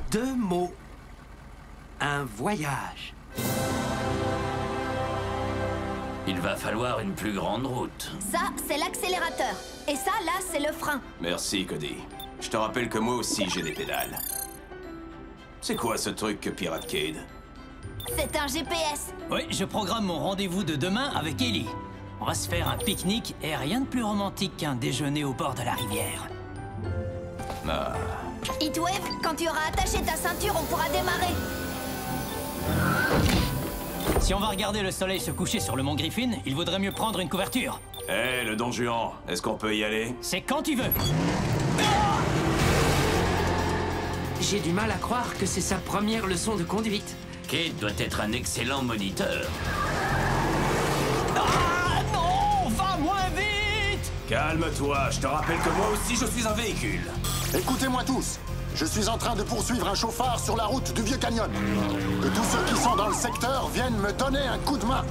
2 mots. Un voyage. Il va falloir une plus grande route. Ça, c'est l'accélérateur. Et ça, là, c'est le frein. Merci, Cody. Je te rappelle que moi aussi, j'ai des pédales. C'est quoi ce truc que pirate Cade? C'est un GPS. Oui, je programme mon rendez-vous de demain avec Ellie. On va se faire un pique-nique et rien de plus romantique qu'un déjeuner au bord de la rivière. Ah. Heatwave, quand tu auras attaché ta ceinture, on pourra démarrer. Si on va regarder le soleil se coucher sur le mont Griffin, il vaudrait mieux prendre une couverture. Hé, le Don Juan, est-ce qu'on peut y aller? C'est quand tu veux. J'ai du mal à croire que c'est sa première leçon de conduite. Cade doit être un excellent moniteur. Ah non, va moins vite! Calme-toi, je te rappelle que moi aussi je suis un véhicule. Écoutez-moi tous. Je suis en train de poursuivre un chauffard sur la route du Vieux Canyon. Que tous ceux qui sont dans le secteur viennent me donner un coup de main.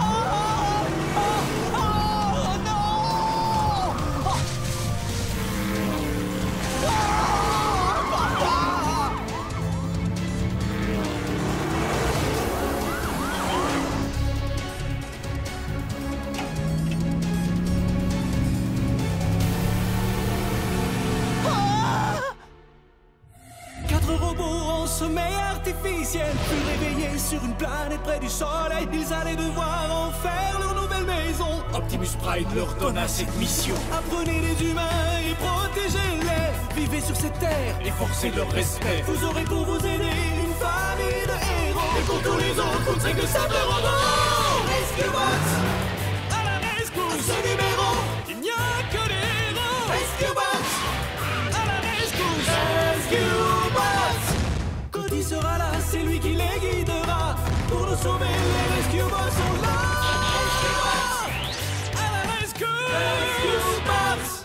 Sommeil artificiel, fut réveillé sur une planète près du soleil. Ils allaient devoir en faire leur nouvelle maison. Optimus Prime leur donna cette mission. Apprenez les humains et protégez-les. Vivez sur cette terre et forcez leur respect. Vous aurez pour vous aider une famille de héros. Et pour tous les autres, vous ne serez que simple robots. Rescue Bots, à la rescousse. À ce numéro, il n'y a que des héros. Rescue Bots, à la rescousse. Rescue Bots. Cody sera là, c'est lui qui les guidera. Pour nous sauver, les Rescue Bots sont là. À la rescue, Rescue Bots.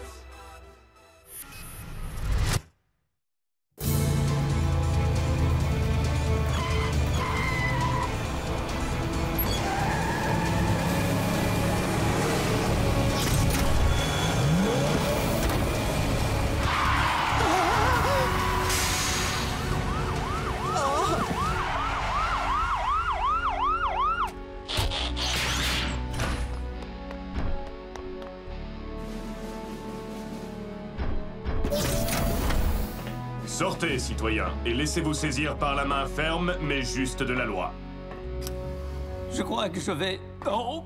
Sortez, citoyens, et laissez-vous saisir par la main ferme, mais juste de la loi. Je crois que je vais... Oh!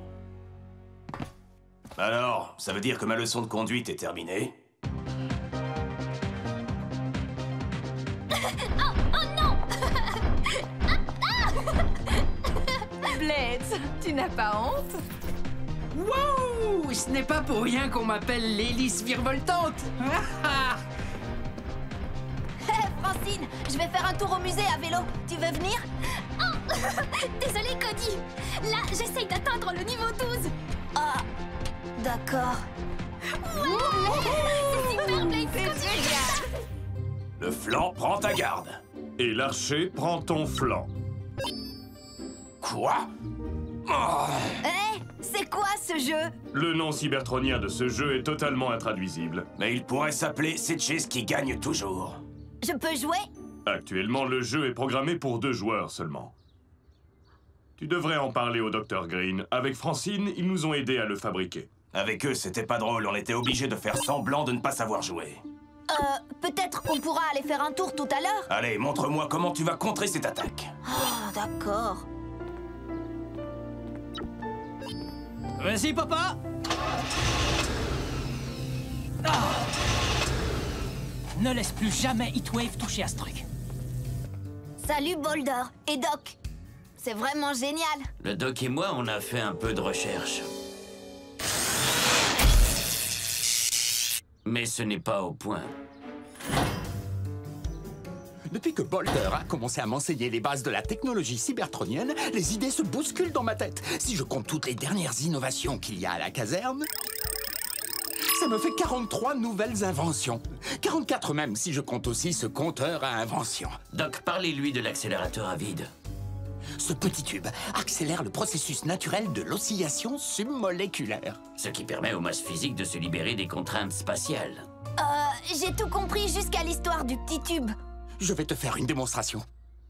Alors, ça veut dire que ma leçon de conduite est terminée? Oh non. Blades, tu n'as pas honte? Wow! Ce n'est pas pour rien qu'on m'appelle l'hélice virevoltante. Francine, je vais faire un tour au musée à vélo. Tu veux venir? Oh désolé, Cody. Là, j'essaye d'atteindre le niveau 12. Ah, d'accord. C'est super, Blades. C'est génial. Le flanc prend ta garde. Et l'archer prend ton flanc. Quoi? Oh. Hé, c'est quoi ce jeu? Le nom cybertronien de ce jeu est totalement intraduisible. Mais il pourrait s'appeler Sitches qui gagne toujours. Je peux jouer? Actuellement, le jeu est programmé pour 2 joueurs seulement. Tu devrais en parler au Dr Green. Avec Francine, ils nous ont aidés à le fabriquer. Avec eux, c'était pas drôle. On était obligés de faire semblant de ne pas savoir jouer. Peut-être qu'on pourra aller faire un tour tout à l'heure? Allez, montre-moi comment tu vas contrer cette attaque. Ah, d'accord. Vas-y, papa! Ah. Ne laisse plus jamais Heatwave toucher à ce truc. Salut, Boulder et Doc. C'est vraiment génial. Le doc et moi, on a fait un peu de recherche. Mais ce n'est pas au point. Depuis que Boulder a commencé à m'enseigner les bases de la technologie cybertronienne, les idées se bousculent dans ma tête. Si je compte toutes les dernières innovations qu'il y a à la caserne, ça me fait 43 nouvelles inventions. 44 même, si je compte aussi ce compteur à inventions. Doc, parlez-lui de l'accélérateur à vide. Ce petit tube accélère le processus naturel de l'oscillation submoléculaire. Ce qui permet aux masses physiques de se libérer des contraintes spatiales. J'ai tout compris jusqu'à l'histoire du petit tube. Je vais te faire une démonstration.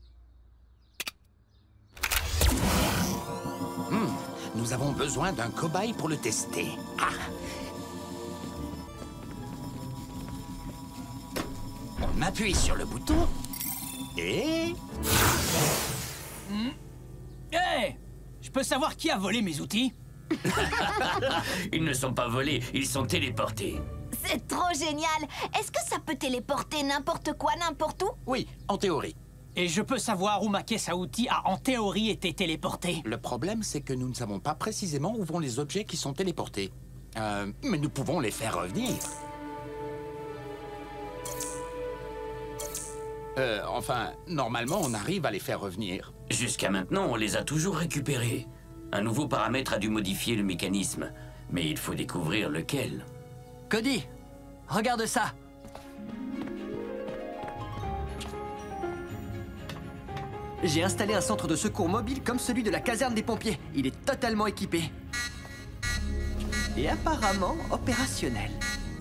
Nous avons besoin d'un cobaye pour le tester. Ah. On appuie sur le bouton et... Hey! Je peux savoir qui a volé mes outils? Ils ne sont pas volés, ils sont téléportés. C'est trop génial! Est-ce que ça peut téléporter n'importe quoi, n'importe où? Oui, en théorie. Et je peux savoir où ma caisse à outils a en théorie été téléportée? Le problème, c'est que nous ne savons pas précisément où vont les objets qui sont téléportés. Mais nous pouvons les faire revenir. Enfin, normalement, on arrive à les faire revenir. Jusqu'à maintenant, on les a toujours récupérés. Un nouveau paramètre a dû modifier le mécanisme. Mais il faut découvrir lequel. Cody, regarde ça. J'ai installé un centre de secours mobile comme celui de la caserne des pompiers. Il est totalement équipé. Et apparemment opérationnel.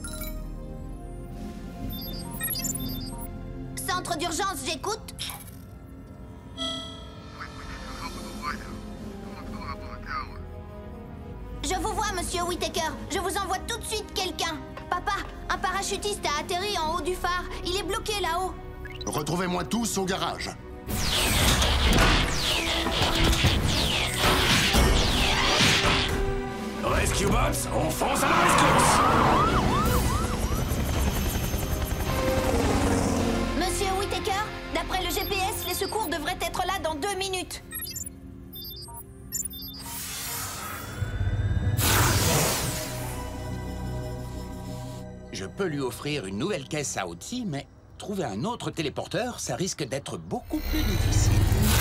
Centre d'urgence, j'écoute. Je vous vois, monsieur Whittaker. Je vous envoie tout de suite quelqu'un. Papa, un parachutiste a atterri en haut du phare. Il est bloqué là-haut. Retrouvez-moi tous au garage. Rescue Bots, on fonce à la rescousse! Monsieur Whittaker, d'après le GPS, les secours devraient être là dans 2 minutes. Je peux lui offrir une nouvelle caisse à outils, mais trouver un autre téléporteur, ça risque d'être beaucoup plus difficile.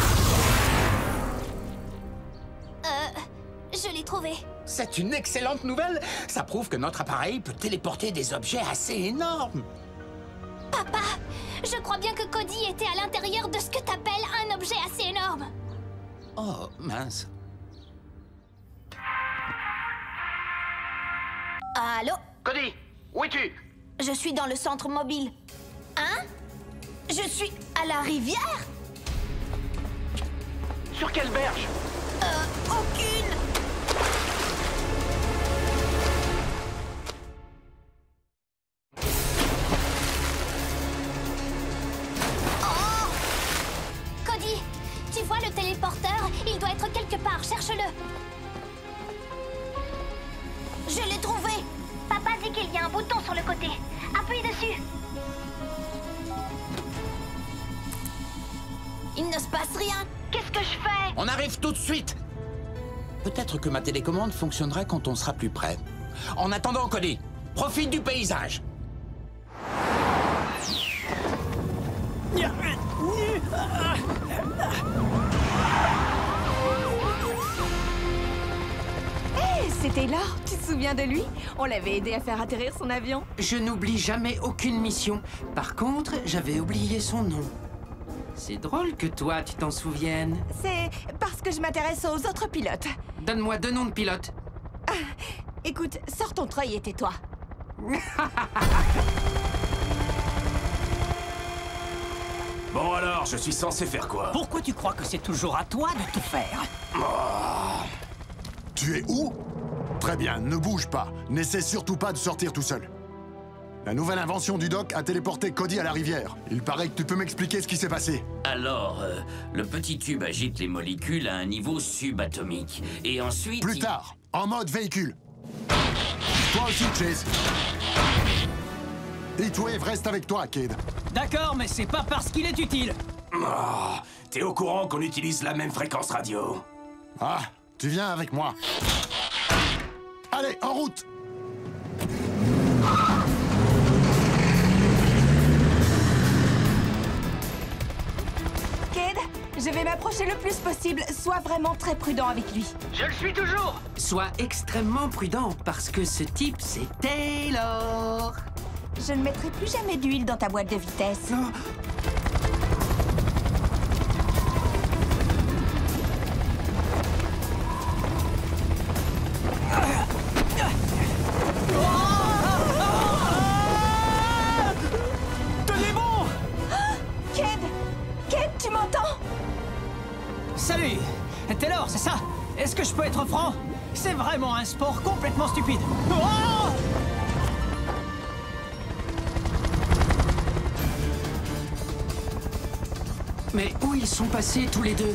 Je l'ai trouvé. C'est une excellente nouvelle! Ça prouve que notre appareil peut téléporter des objets assez énormes. Papa, je crois bien que Cody était à l'intérieur de ce que t'appelles un objet assez énorme. Oh, mince. Allô? Cody, où es-tu? Je suis dans le centre mobile. Hein? Je suis à la rivière? Sur quelle berge? Aucune! Cody, tu vois le téléporteur? Il doit être quelque part, cherche-le. Je l'ai trouvé! Papa dit qu'il y a un bouton sur le côté. Appuie dessus. Il ne se passe rien. Qu'est-ce que je fais? On arrive tout de suite! Peut-être que ma télécommande fonctionnera quand on sera plus près. En attendant, Cody, profite du paysage. Hé, c'est Taylor, tu te souviens de lui? On l'avait aidé à faire atterrir son avion. Je n'oublie jamais aucune mission. Par contre, j'avais oublié son nom. C'est drôle que toi, tu t'en souviennes. C'est parce que je m'intéresse aux autres pilotes. Donne-moi 2 noms de pilotes. Écoute, sors ton treuil et tais-toi. Bon alors, je suis censé faire quoi? Pourquoi tu crois que c'est toujours à toi de tout faire? Tu es où? Très bien, ne bouge pas. N'essaie surtout pas de sortir tout seul. La nouvelle invention du doc a téléporté Cody à la rivière. Il paraît que tu peux m'expliquer ce qui s'est passé. Alors, le petit tube agite les molécules à un niveau subatomique. Et ensuite... Plus tard, en mode véhicule. Toi aussi, Chase. Heatwave reste avec toi, Cade. D'accord, mais c'est pas parce qu'il est utile. T'es au courant qu'on utilise la même fréquence radio? Ah, tu viens avec moi. Allez, en route! Cade, je vais m'approcher le plus possible. Sois vraiment très prudent avec lui. Je le suis toujours. Sois extrêmement prudent, parce que ce type, c'est Taylor. Je ne mettrai plus jamais d'huile dans ta boîte de vitesse. Non. Tenez bon. Cade, ça. Est-ce que je peux être franc? C'est vraiment un sport complètement stupide. Oh! Mais où ils sont passés tous les deux?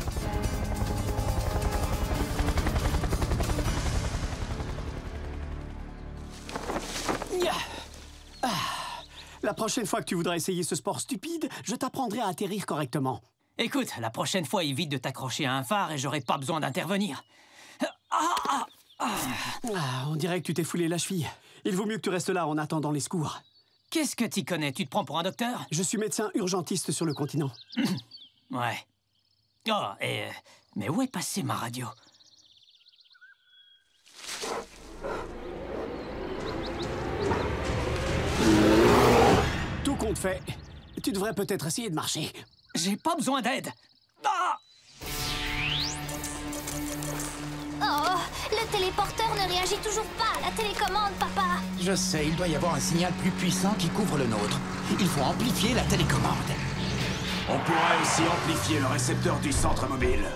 La prochaine fois que tu voudras essayer ce sport stupide, je t'apprendrai à atterrir correctement. Écoute, la prochaine fois, évite de t'accrocher à un phare et j'aurai pas besoin d'intervenir. On dirait que tu t'es foulé la cheville. Il vaut mieux que tu restes là en attendant les secours. Qu'est-ce que t'y connais? Tu te prends pour un docteur? Je suis médecin urgentiste sur le continent. Ouais. Oh, mais où est passée ma radio? Tout compte fait, tu devrais peut-être essayer de marcher. J'ai pas besoin d'aide. Ah! Oh, le téléporteur ne réagit toujours pas à la télécommande, papa. Je sais, il doit y avoir un signal plus puissant qui couvre le nôtre. Il faut amplifier la télécommande. On pourrait aussi amplifier le récepteur du centre mobile.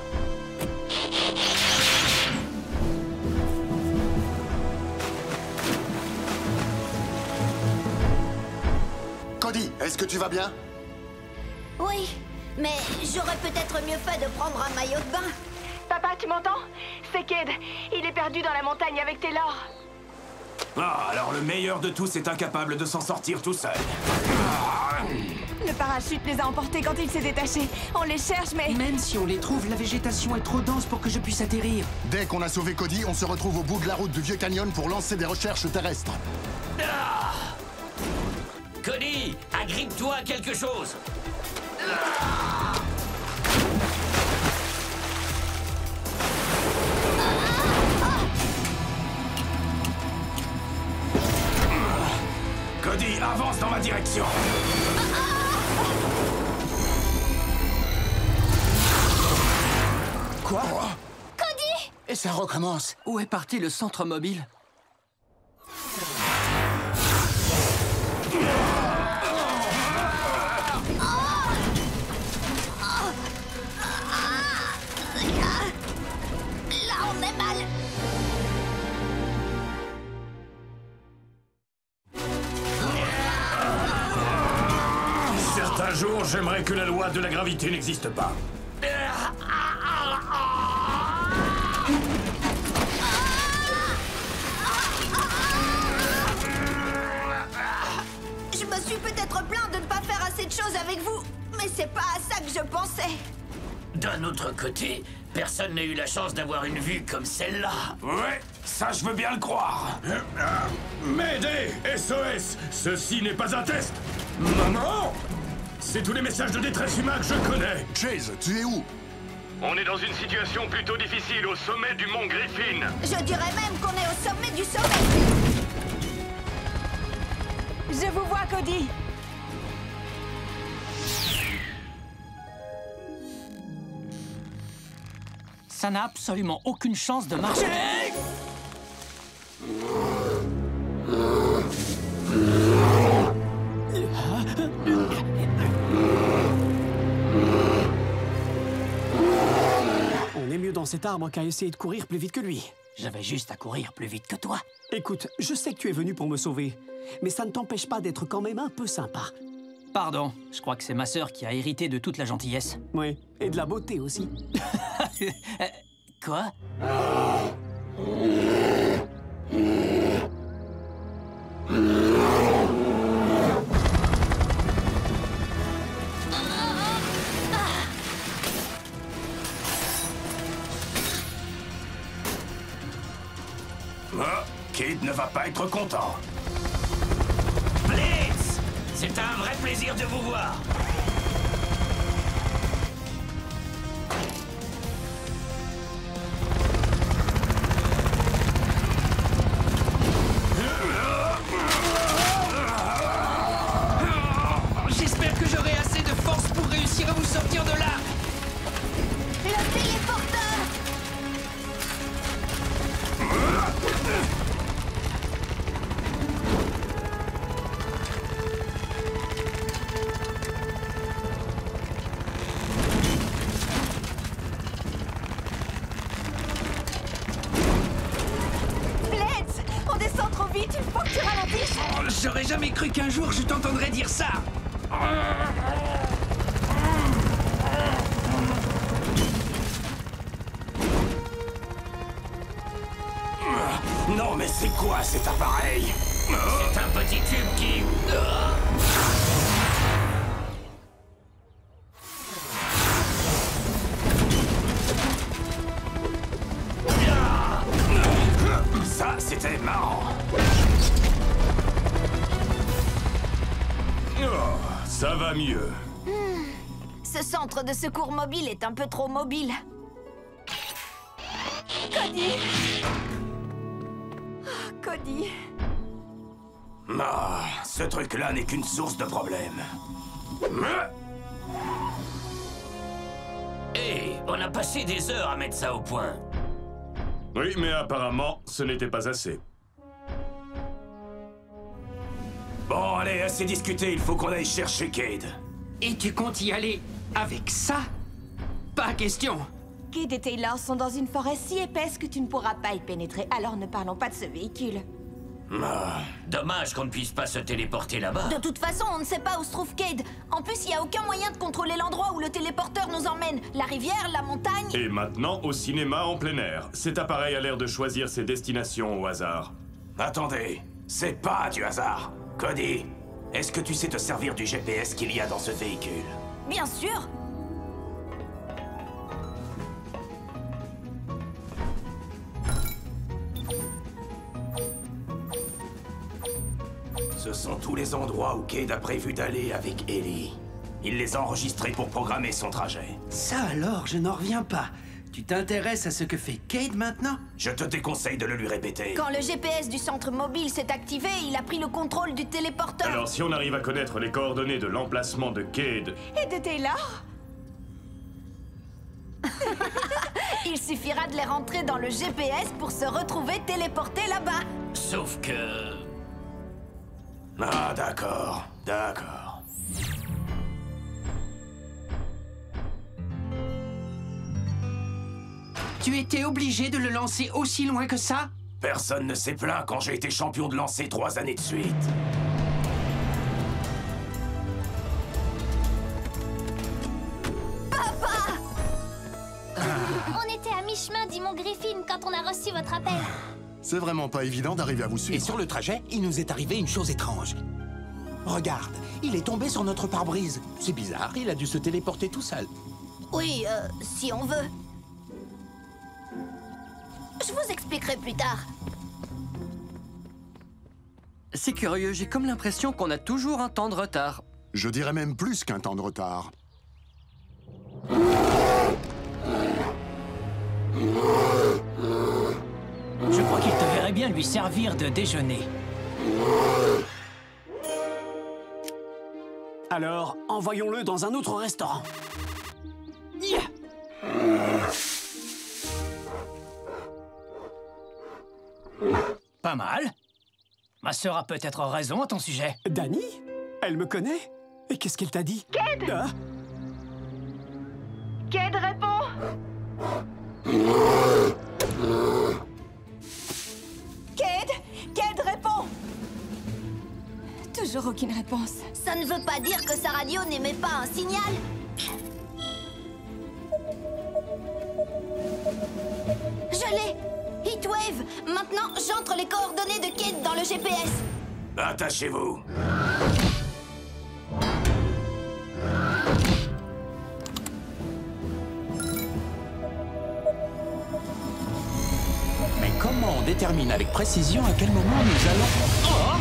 Cody, est-ce que tu vas bien? Oui, mais j'aurais peut-être mieux fait de prendre un maillot de bain. Papa, tu m'entends? C'est Cade. Il est perdu dans la montagne avec Taylor. Ah, alors le meilleur de tous est incapable de s'en sortir tout seul. Le parachute les a emportés quand il s'est détaché. On les cherche, mais... Même si on les trouve, la végétation est trop dense pour que je puisse atterrir. Dès qu'on a sauvé Cody, on se retrouve au bout de la route du Vieux Canyon pour lancer des recherches terrestres. Cody, agrippe-toi à quelque chose. Cody, avance dans ma direction. Quoi? Cody! Et ça recommence. Où est parti le centre mobile? Là, on est mal. Certains jours, j'aimerais que la loi de la gravité n'existe pas. Je me suis peut-être plaint de ne pas faire assez de choses avec vous, mais c'est pas à ça que je pensais. D'un autre côté, personne n'a eu la chance d'avoir une vue comme celle-là. Ouais, ça je veux bien le croire. Mayday! SOS! Ceci n'est pas un test! Maman! C'est tous les messages de détresse humains que je connais! Chase, tu es où? On est dans une situation plutôt difficile au sommet du mont Griffin. Je dirais même qu'on est au sommet du sommet. Je vous vois, Cody. Ça n'a absolument aucune chance de marcher. On est mieux dans cet arbre qu'à essayer de courir plus vite que lui. J'avais juste à courir plus vite que toi. Écoute, je sais que tu es venu pour me sauver, mais ça ne t'empêche pas d'être quand même un peu sympa. Pardon, je crois que c'est ma sœur qui a hérité de toute la gentillesse. Oui, et de la beauté aussi. Quoi? Cade ne va pas être content. Blitz! C'est un vrai plaisir de vous voir. J'espère que j'aurai assez de force pour réussir à vous sortir de là. Le téléporteur! J'aurais jamais cru qu'un jour je t'entendrais dire ça. Non, mais c'est quoi cet appareil? C'est un petit tube qui... Ça, c'était marrant. Ça va mieux. Ce centre de secours mobile est un peu trop mobile. Cody! Oh, Cody. Ah, ce truc-là n'est qu'une source de problèmes. Hé, on a passé des heures à mettre ça au point. Oui, mais apparemment, ce n'était pas assez. Bon, allez, assez discuté, il faut qu'on aille chercher Cade. Et tu comptes y aller avec ça? Pas question. Cade et Taylor sont dans une forêt si épaisse que tu ne pourras pas y pénétrer, alors ne parlons pas de ce véhicule. Dommage qu'on ne puisse pas se téléporter là-bas. De toute façon, on ne sait pas où se trouve Cade. En plus, il n'y a aucun moyen de contrôler l'endroit où le téléporteur nous emmène. La rivière, la montagne... Et maintenant, au cinéma en plein air. Cet appareil a l'air de choisir ses destinations au hasard. Attendez, c'est pas du hasard. Cody, est-ce que tu sais te servir du GPS qu'il y a dans ce véhicule? Bien sûr. Ce sont tous les endroits où Cade a prévu d'aller avec Ellie. Il les a enregistrés pour programmer son trajet. Ça alors, je n'en reviens pas. Tu t'intéresses à ce que fait Cade maintenant? Je te déconseille de le lui répéter. Quand le GPS du centre mobile s'est activé, il a pris le contrôle du téléporteur. Alors, si on arrive à connaître les coordonnées de l'emplacement de Cade... Et de Taylor? Il suffira de les rentrer dans le GPS pour se retrouver téléportés là-bas. Sauf que... Ah, d'accord, d'accord. Tu étais obligé de le lancer aussi loin que ça? Personne ne s'est plaint quand j'ai été champion de lancer 3 années de suite. Papa! On était à mi-chemin, dit mon Griffin, quand on a reçu votre appel. C'est vraiment pas évident d'arriver à vous suivre. Et sur le trajet, il nous est arrivé une chose étrange. Regarde, il est tombé sur notre pare-brise. C'est bizarre, il a dû se téléporter tout seul. Oui, si on veut. Je vous expliquerai plus tard. C'est curieux, j'ai comme l'impression qu'on a toujours un temps de retard. Je dirais même plus qu'un temps de retard. Je crois qu'il te verrait bien lui servir de déjeuner. Alors, envoyons-le dans un autre restaurant. Yeah. Pas mal. Ma sœur a peut-être raison à ton sujet. Dani? Elle me connaît? Et qu'est-ce qu'elle t'a dit? Cade! Ah? Cade, réponds! Cade! Cade, réponds! Toujours aucune réponse. Ça ne veut pas dire que sa radio n'émet pas un signal. Je l'ai! Heatwave! Maintenant, j'entre les coordonnées de Cade dans le GPS. Attachez-vous. Mais comment on détermine avec précision à quel moment nous allons... Oh!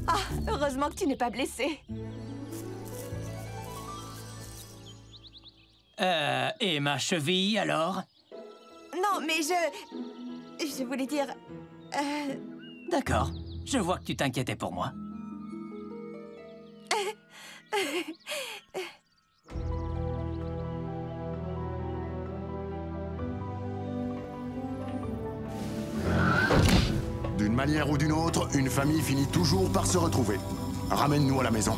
Ah, heureusement que tu n'es pas blessé. Et ma cheville, alors? Non, mais je voulais dire... D'accord. Je vois que tu t'inquiétais pour moi. D'une manière ou d'une autre, une famille finit toujours par se retrouver. Ramène-nous à la maison.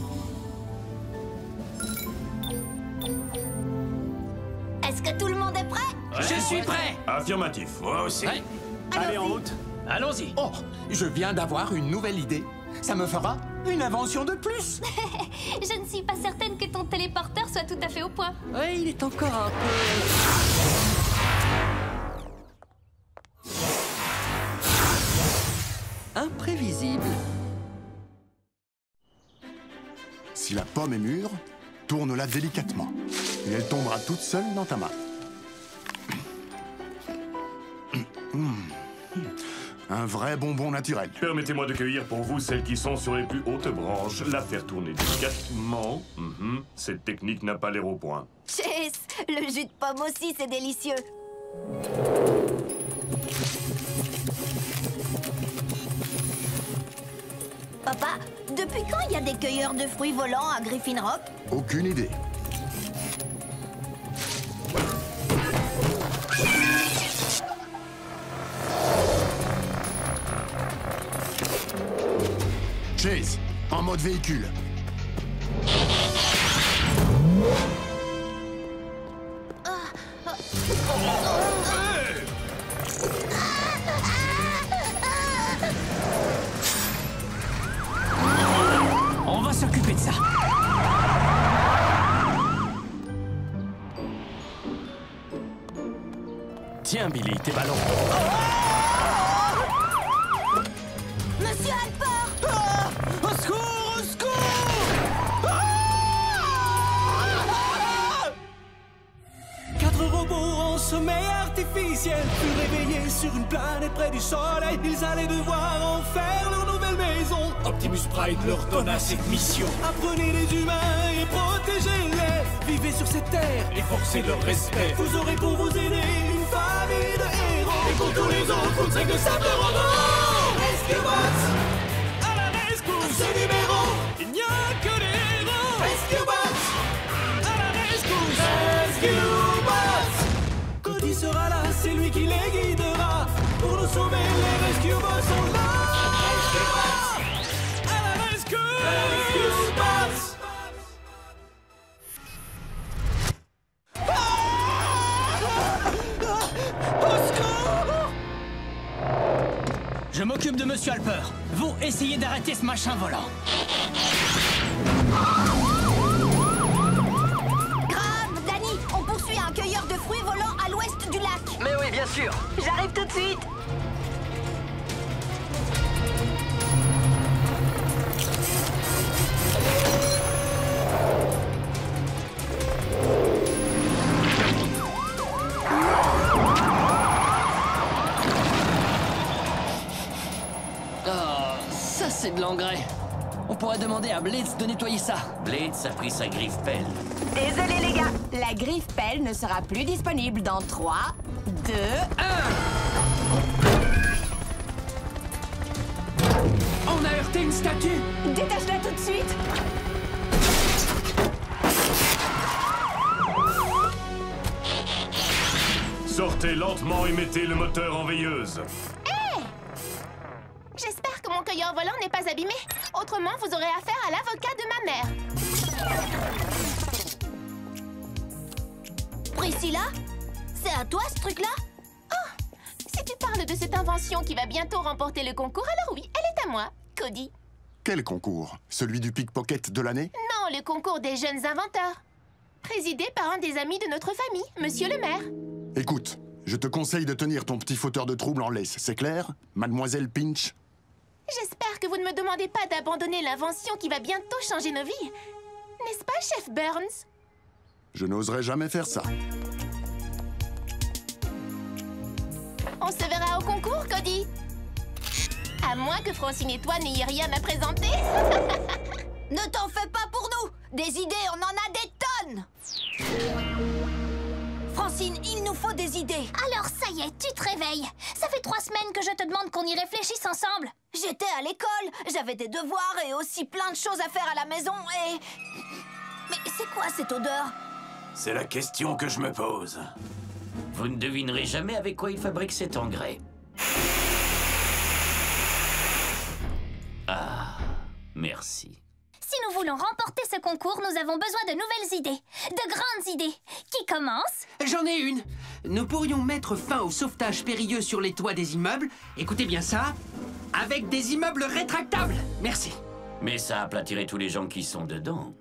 Est-ce que tout le monde est prêt? Je suis prêt! Affirmatif. Moi aussi. Ouais. Allez, en route. Allons-y. Oh, je viens d'avoir une nouvelle idée. Ça me fera une invention de plus. Je ne suis pas certaine que ton téléporteur soit tout à fait au point. Ouais, il est encore un peu... imprévisible. Si la pomme est mûre, tourne-la délicatement. Et elle tombera toute seule dans ta main. Un vrai bonbon naturel. Permettez-moi de cueillir pour vous celles qui sont sur les plus hautes branches, la faire tourner délicatement. Cette technique n'a pas l'air au point. Chase, le jus de pomme aussi, c'est délicieux. Papa, depuis quand il y a des cueilleurs de fruits volants à Griffin Rock? Aucune idée. Chase, en mode véhicule. On va s'occuper de ça. Tiens, Billy, tes ballons. Monsieur Alport! Au secours! Au secours! Quatre robots en sommeil artificiel furent réveillés sur une planète près du soleil. Ils allaient devoir en faire leur nouvelle maison. Optimus Prime leur donna cette mission. Apprenez les humains et protégez-les. Vivez sur cette terre et forcez leur respect. Vous aurez pour vous aider une famille de héros. Et pour tous les autres, vous ne serez que simples robots. Rescue Bots! À la rescousse! À ce numéro, il n'y a que des héros. Rescue Bots! À la rescousse! Rescue Bots! Cody sera là, c'est lui qui les guidera. Pour nous sauver, les Rescue Bots sont là. Rescue Bots! À la rescue! Rescue Bots! Je m'occupe de Monsieur Alper. Vous, essayez d'arrêter ce machin volant. Grave, Danny, on poursuit un cueilleur de fruits volant à l'ouest du lac. Mais oui, bien sûr. J'arrive tout de suite. Ça, c'est de l'engrais. On pourrait demander à Blitz de nettoyer ça. Blitz a pris sa griffe pelle. Désolé les gars, la griffe pelle ne sera plus disponible dans 3, 2, 1. On a heurté une statue. Détache-la tout de suite. Sortez lentement et mettez le moteur en veilleuse. J'espère que mon cueilleur volant n'est pas abîmé. Autrement, vous aurez affaire à l'avocat de ma mère. Priscilla? C'est à toi, ce truc-là? Oh, si tu parles de cette invention qui va bientôt remporter le concours, alors oui, elle est à moi, Cody. Quel concours? Celui du pickpocket de l'année? Non, le concours des jeunes inventeurs. Présidé par un des amis de notre famille, Monsieur le maire. Écoute, je te conseille de tenir ton petit fauteur de trouble en laisse, c'est clair, Mademoiselle Pinch? J'espère que vous ne me demandez pas d'abandonner l'invention qui va bientôt changer nos vies. N'est-ce pas, Chef Burns? Je n'oserais jamais faire ça. On se verra au concours, Cody. À moins que Francine et toi n'ayez rien à présenter. Ne t'en fais pas pour nous! Des idées, on en a des tonnes! Francine, il nous faut des idées. Alors ça y est, tu te réveilles. Ça fait 3 semaines que je te demande qu'on y réfléchisse ensemble. J'étais à l'école, j'avais des devoirs et aussi plein de choses à faire à la maison et... Mais c'est quoi cette odeur? C'est la question que je me pose. Vous ne devinerez jamais avec quoi il fabrique cet engrais. Ah, merci. Si nous voulons remporter ce concours, nous avons besoin de nouvelles idées. De grandes idées. Qui commence? J'en ai une. Nous pourrions mettre fin au sauvetage périlleux sur les toits des immeubles. Écoutez bien ça. Avec des immeubles rétractables. Merci. Mais ça aplatirait tous les gens qui sont dedans.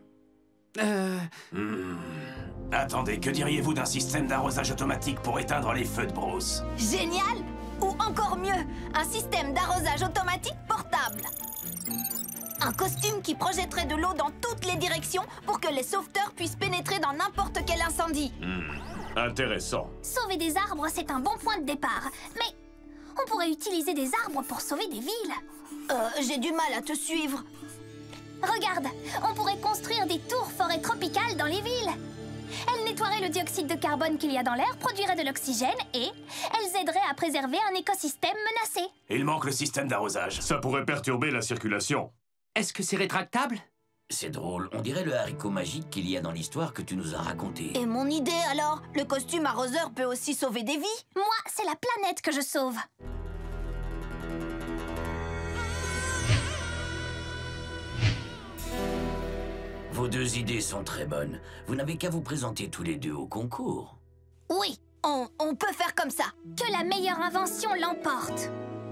Attendez, que diriez-vous d'un système d'arrosage automatique pour éteindre les feux de brousse? Génial! Ou encore mieux, un système d'arrosage automatique portable. Un costume qui projetterait de l'eau dans toutes les directions pour que les sauveteurs puissent pénétrer dans n'importe quel incendie. Intéressant. Sauver des arbres, c'est un bon point de départ. Mais on pourrait utiliser des arbres pour sauver des villes. J'ai du mal à te suivre. Regarde, on pourrait construire des tours forêts tropicales dans les villes. Elles nettoieraient le dioxyde de carbone qu'il y a dans l'air, produiraient de l'oxygène et elles aideraient à préserver un écosystème menacé. Il manque le système d'arrosage. Ça pourrait perturber la circulation. Est-ce que c'est rétractable? C'est drôle, on dirait le haricot magique qu'il y a dans l'histoire que tu nous as raconté. Et mon idée alors? Le costume arroseur peut aussi sauver des vies? Moi, c'est la planète que je sauve. Vos deux idées sont très bonnes. Vous n'avez qu'à vous présenter tous les deux au concours. Oui, on peut faire comme ça. Que la meilleure invention l'emporte.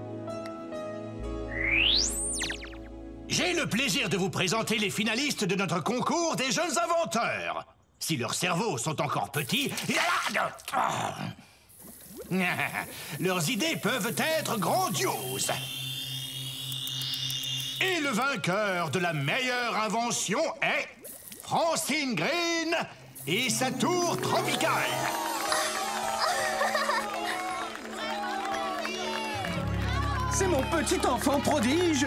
J'ai le plaisir de vous présenter les finalistes de notre concours des jeunes inventeurs. Si leurs cerveaux sont encore petits, leurs idées peuvent être grandioses. Et le vainqueur de la meilleure invention est Francine Green et sa tour tropicale. C'est mon petit enfant prodige.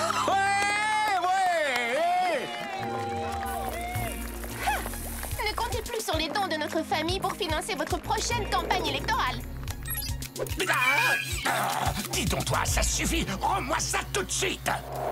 Ne comptez plus sur les dons de notre famille pour financer votre prochaine campagne électorale. Dis donc toi, ça suffit. Rends-moi ça tout de suite.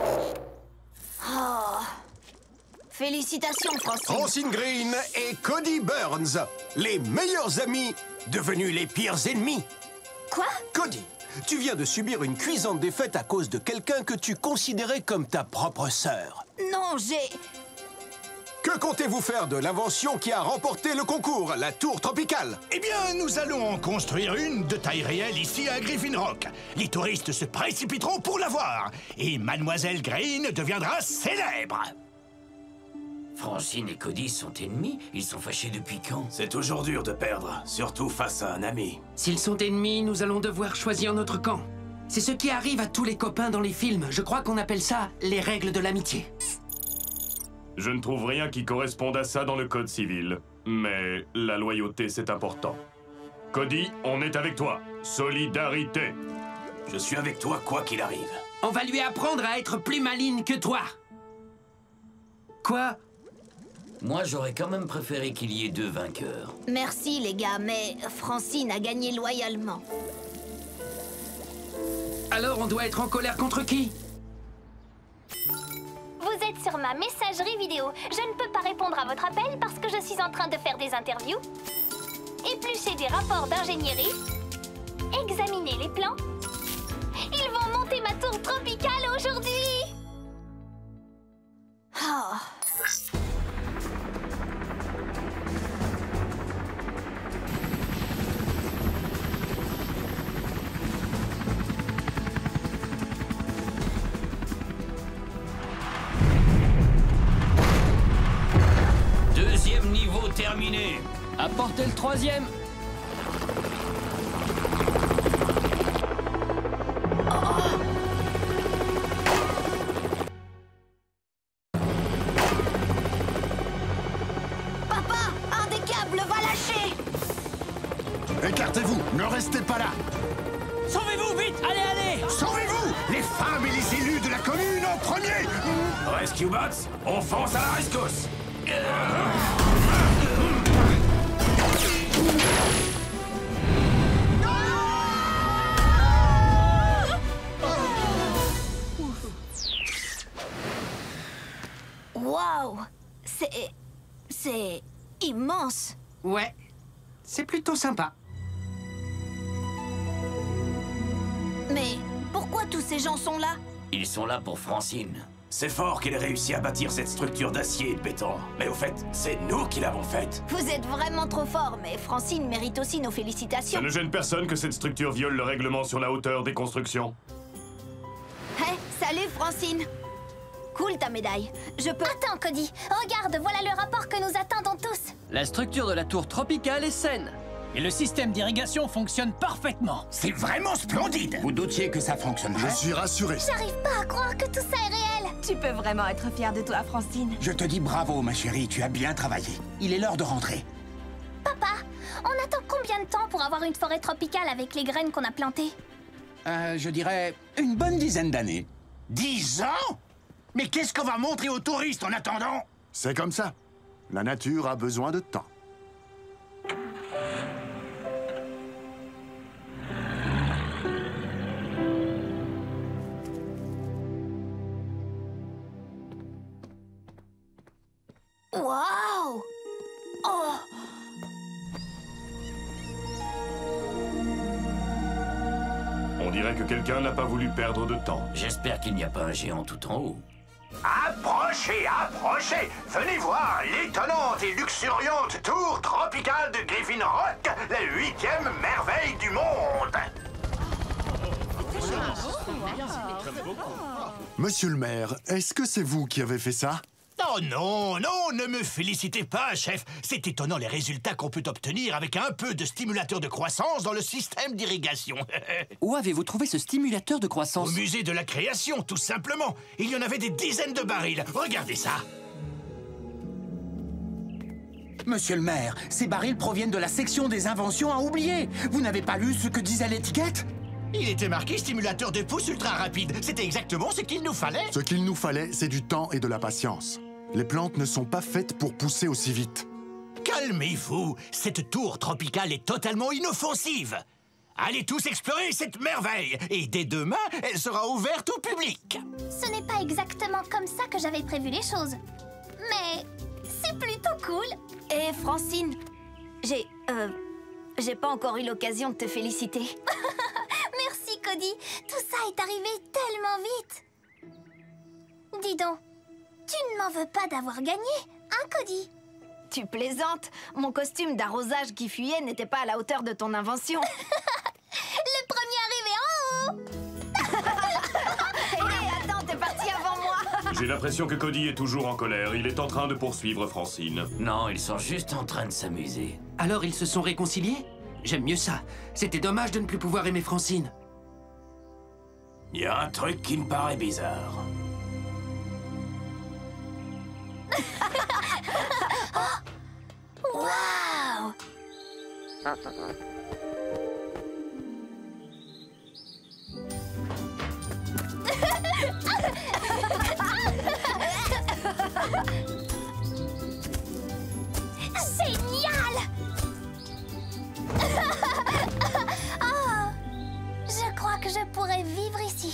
Oh. Félicitations, Francine. Francine Green et Cody Burns, les meilleurs amis devenus les pires ennemis. Quoi? Cody, tu viens de subir une cuisante défaite à cause de quelqu'un que tu considérais comme ta propre sœur. Non, j'ai... Que comptez-vous faire de l'invention qui a remporté le concours, la tour tropicale? Eh bien, nous allons en construire une de taille réelle ici à Griffin Rock. Les touristes se précipiteront pour la voir. Et Mademoiselle Green deviendra célèbre. Francine et Cody sont ennemis? Ils sont fâchés depuis quand? C'est toujours dur de perdre, surtout face à un ami. S'ils sont ennemis, nous allons devoir choisir notre camp. C'est ce qui arrive à tous les copains dans les films. Je crois qu'on appelle ça les règles de l'amitié. Je ne trouve rien qui corresponde à ça dans le code civil. Mais la loyauté, c'est important. Cody, on est avec toi. Solidarité. Je suis avec toi quoi qu'il arrive. On va lui apprendre à être plus maligne que toi. Quoi? Moi, j'aurais quand même préféré qu'il y ait deux vainqueurs. Merci, les gars, mais Francine a gagné loyalement. Alors, on doit être en colère contre qui? Vous êtes sur ma messagerie vidéo. Je ne peux pas répondre à votre appel parce que je suis en train de faire des interviews, éplucher des rapports d'ingénierie, examiner les plans. Ils vont monter ma tour tropicale aujourd'hui. Oh. Deuxième niveau terminé. Apportez le troisième. Papa, un des câbles va lâcher. Écartez-vous, ne restez pas là. Sauvez-vous, vite! Allez, allez! Sauvez-vous! Les femmes et les élus de la commune en premier! Rescue Bots, on fonce à la rescousse! Waouh! C'est immense! Ouais, c'est plutôt sympa. Mais pourquoi tous ces gens sont là? Ils sont là pour Francine. C'est fort qu'elle ait réussi à bâtir cette structure d'acier et de béton. Mais au fait, c'est nous qui l'avons faite. Vous êtes vraiment trop fort, mais Francine mérite aussi nos félicitations. Ça ne gêne personne que cette structure viole le règlement sur la hauteur des constructions. Hé, salut Francine! Cool ta médaille. Je peux... Attends, Cody. Regarde, voilà le rapport que nous attendons tous. La structure de la tour tropicale est saine. Et le système d'irrigation fonctionne parfaitement. C'est vraiment splendide! Vous doutiez que ça fonctionnerait? Je suis rassuré. J'arrive pas à croire que tout ça est réel. Tu peux vraiment être fière de toi, Francine. Je te dis bravo, ma chérie, tu as bien travaillé. Il est l'heure de rentrer. Papa, on attend combien de temps pour avoir une forêt tropicale avec les graines qu'on a plantées? Je dirais une bonne dizaine d'années. 10 ans? Mais qu'est-ce qu'on va montrer aux touristes en attendant? C'est comme ça. La nature a besoin de temps. Waouh! Oh! On dirait que quelqu'un n'a pas voulu perdre de temps. J'espère qu'il n'y a pas un géant tout en haut. Approchez, approchez! Venez voir l'étonnante et luxuriante tour tropicale de Griffin Rock, la 8e merveille du monde! Monsieur le maire, est-ce que c'est vous qui avez fait ça? Oh non, non, ne me félicitez pas, chef. C'est étonnant les résultats qu'on peut obtenir avec un peu de stimulateur de croissance dans le système d'irrigation. Où avez-vous trouvé ce stimulateur de croissance? Au musée de la création, tout simplement. Il y en avait des dizaines de barils. Regardez ça. Monsieur le maire, ces barils proviennent de la section des inventions à oublier. Vous n'avez pas lu ce que disait l'étiquette? Il était marqué stimulateur de pousse ultra rapide. C'était exactement ce qu'il nous fallait. Ce qu'il nous fallait, c'est du temps et de la patience. Les plantes ne sont pas faites pour pousser aussi vite. Calmez-vous. Cette tour tropicale est totalement inoffensive. Allez tous explorer cette merveille. Et dès demain, elle sera ouverte au public. Ce n'est pas exactement comme ça que j'avais prévu les choses. Mais c'est plutôt cool. Et Francine, j'ai pas encore eu l'occasion de te féliciter. Merci, Cody. Tout ça est arrivé tellement vite. Dis donc, tu ne m'en veux pas d'avoir gagné, hein, Cody? Tu plaisantes. Mon costume d'arrosage qui fuyait n'était pas à la hauteur de ton invention. Le premier arrivé en haut. Hé, attends, t'es parti avant moi. J'ai l'impression que Cody est toujours en colère. Il est en train de poursuivre Francine. Non, ils sont juste en train de s'amuser. Alors ils se sont réconciliés? J'aime mieux ça. C'était dommage de ne plus pouvoir aimer Francine. Il y a un truc qui me paraît bizarre. Waouh! Génial! Oh, je crois que je pourrais vivre ici.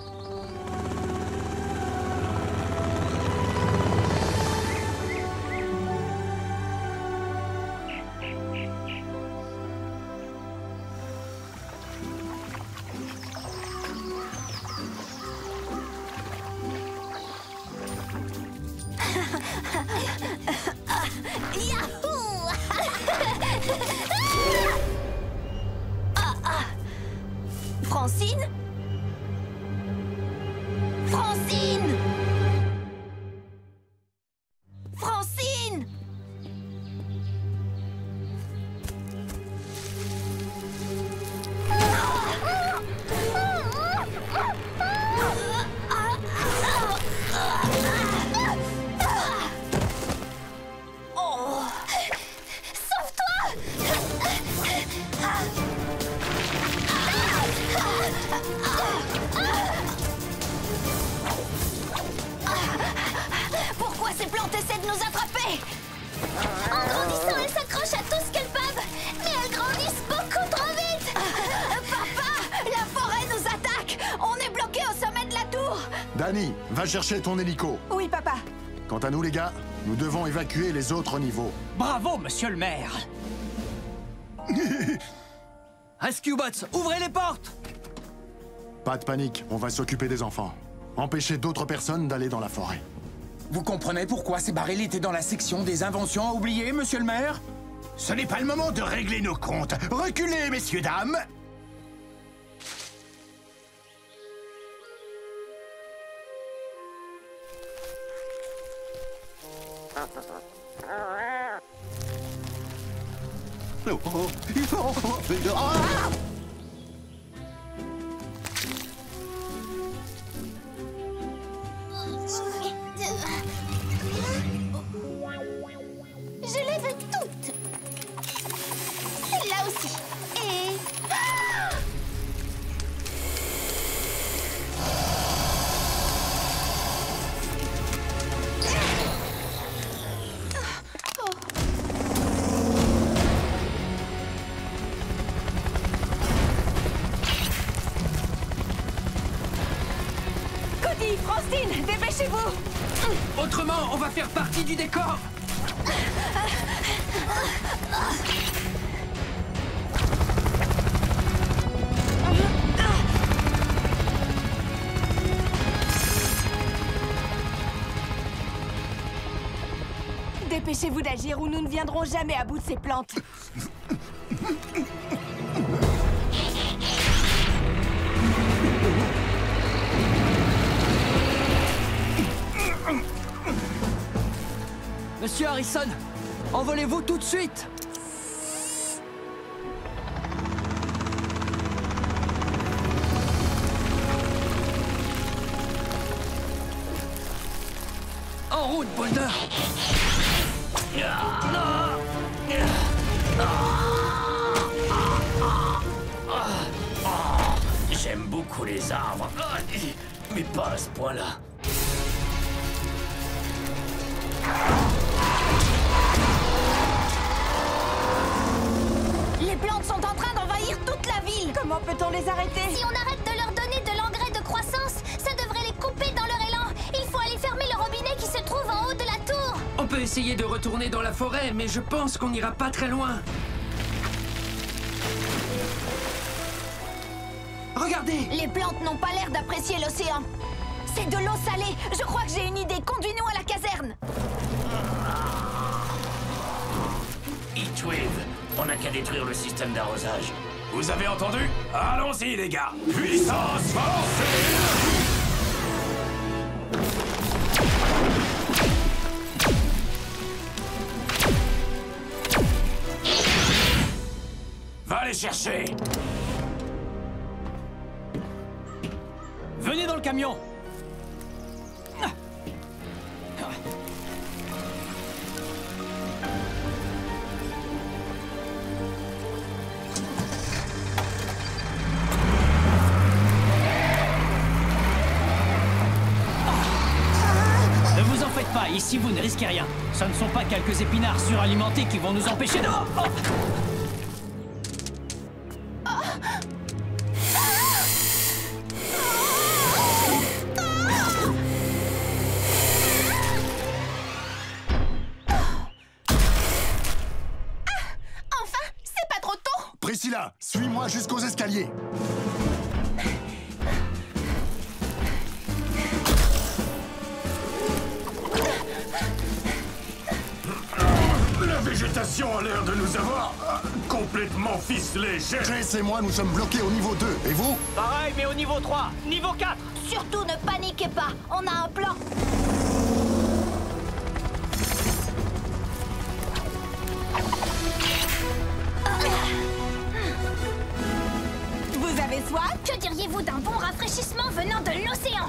Yahoo! Francine? Francine! Francine! Oh! Sauve-toi! essaient de nous attraper. En grandissant, elles s'accrochent à tout ce qu'elles peuvent. Mais elles grandissent beaucoup trop vite. Papa, la forêt nous attaque. On est bloqué au sommet de la tour. Danny, va chercher ton hélico. Oui, papa. Quant à nous, les gars, nous devons évacuer les autres niveaux. Bravo, monsieur le maire. Rescue Bots, ouvrez les portes! Pas de panique, on va s'occuper des enfants. Empêcher d'autres personnes d'aller dans la forêt. Vous comprenez pourquoi ces barils étaient dans la section des inventions à oublier, monsieur le maire? Ce n'est pas le moment de régler nos comptes. Reculez, messieurs, dames. Je les veux toutes. Celle-là aussi. Et... Cody, Francine, dépêchez-vous. Autrement, on va faire partie du décor. Dépêchez-vous d'agir ou nous ne viendrons jamais à bout de ces plantes. Monsieur Harrison, envolez-vous tout de suite! En route, Boulder! J'aime beaucoup les arbres, mais pas à ce point-là. Les plantes sont en train d'envahir toute la ville. Comment peut-on les arrêter? Si on arrête de leur donner de l'engrais de croissance, ça devrait les couper dans leur élan. Il faut aller fermer le robinet qui se trouve en haut de la tour. On peut essayer de retourner dans la forêt, mais je pense qu'on n'ira pas très loin. Regardez! Les plantes n'ont pas l'air d'apprécier l'océan. C'est de l'eau salée. Je crois que j'ai une idée. Conduis-nous à la caserne. Heatwave, on n'a qu'à détruire le système d'arrosage. Vous avez entendu? Allons-y, les gars! Puissance force et énergie! Va les chercher! Venez dans le camion. Ne vous en faites pas, ici vous ne risquez rien. Ce ne sont pas quelques épinards suralimentés qui vont nous empêcher de... Priscilla, suis-moi jusqu'aux escaliers. La végétation a l'air de nous avoir complètement ficelés. Chase et moi, nous sommes bloqués au niveau 2. Et vous? Pareil, mais au niveau 3. Niveau 4. Surtout ne paniquez pas. On a un plan. Vous avez soif? Que diriez-vous d'un bon rafraîchissement venant de l'océan?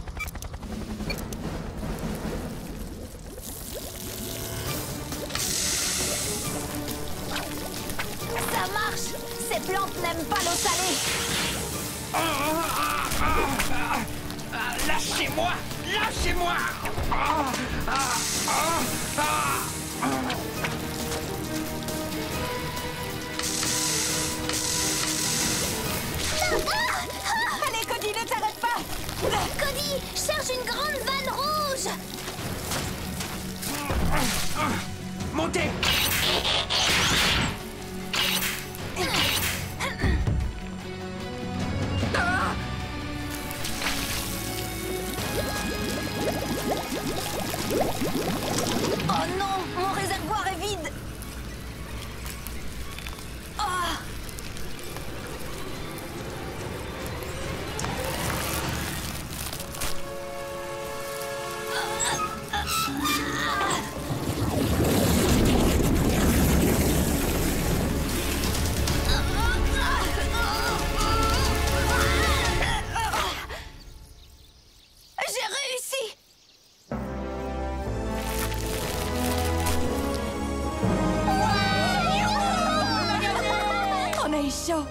Ça marche. Ces plantes n'aiment pas l'eau salée. Lâchez-moi! Lâchez-moi! déclenche une grande vanne rouge. Montez! Oh non, mon réservoir est vide. Ah. J'ai réussi. On a eu chaud.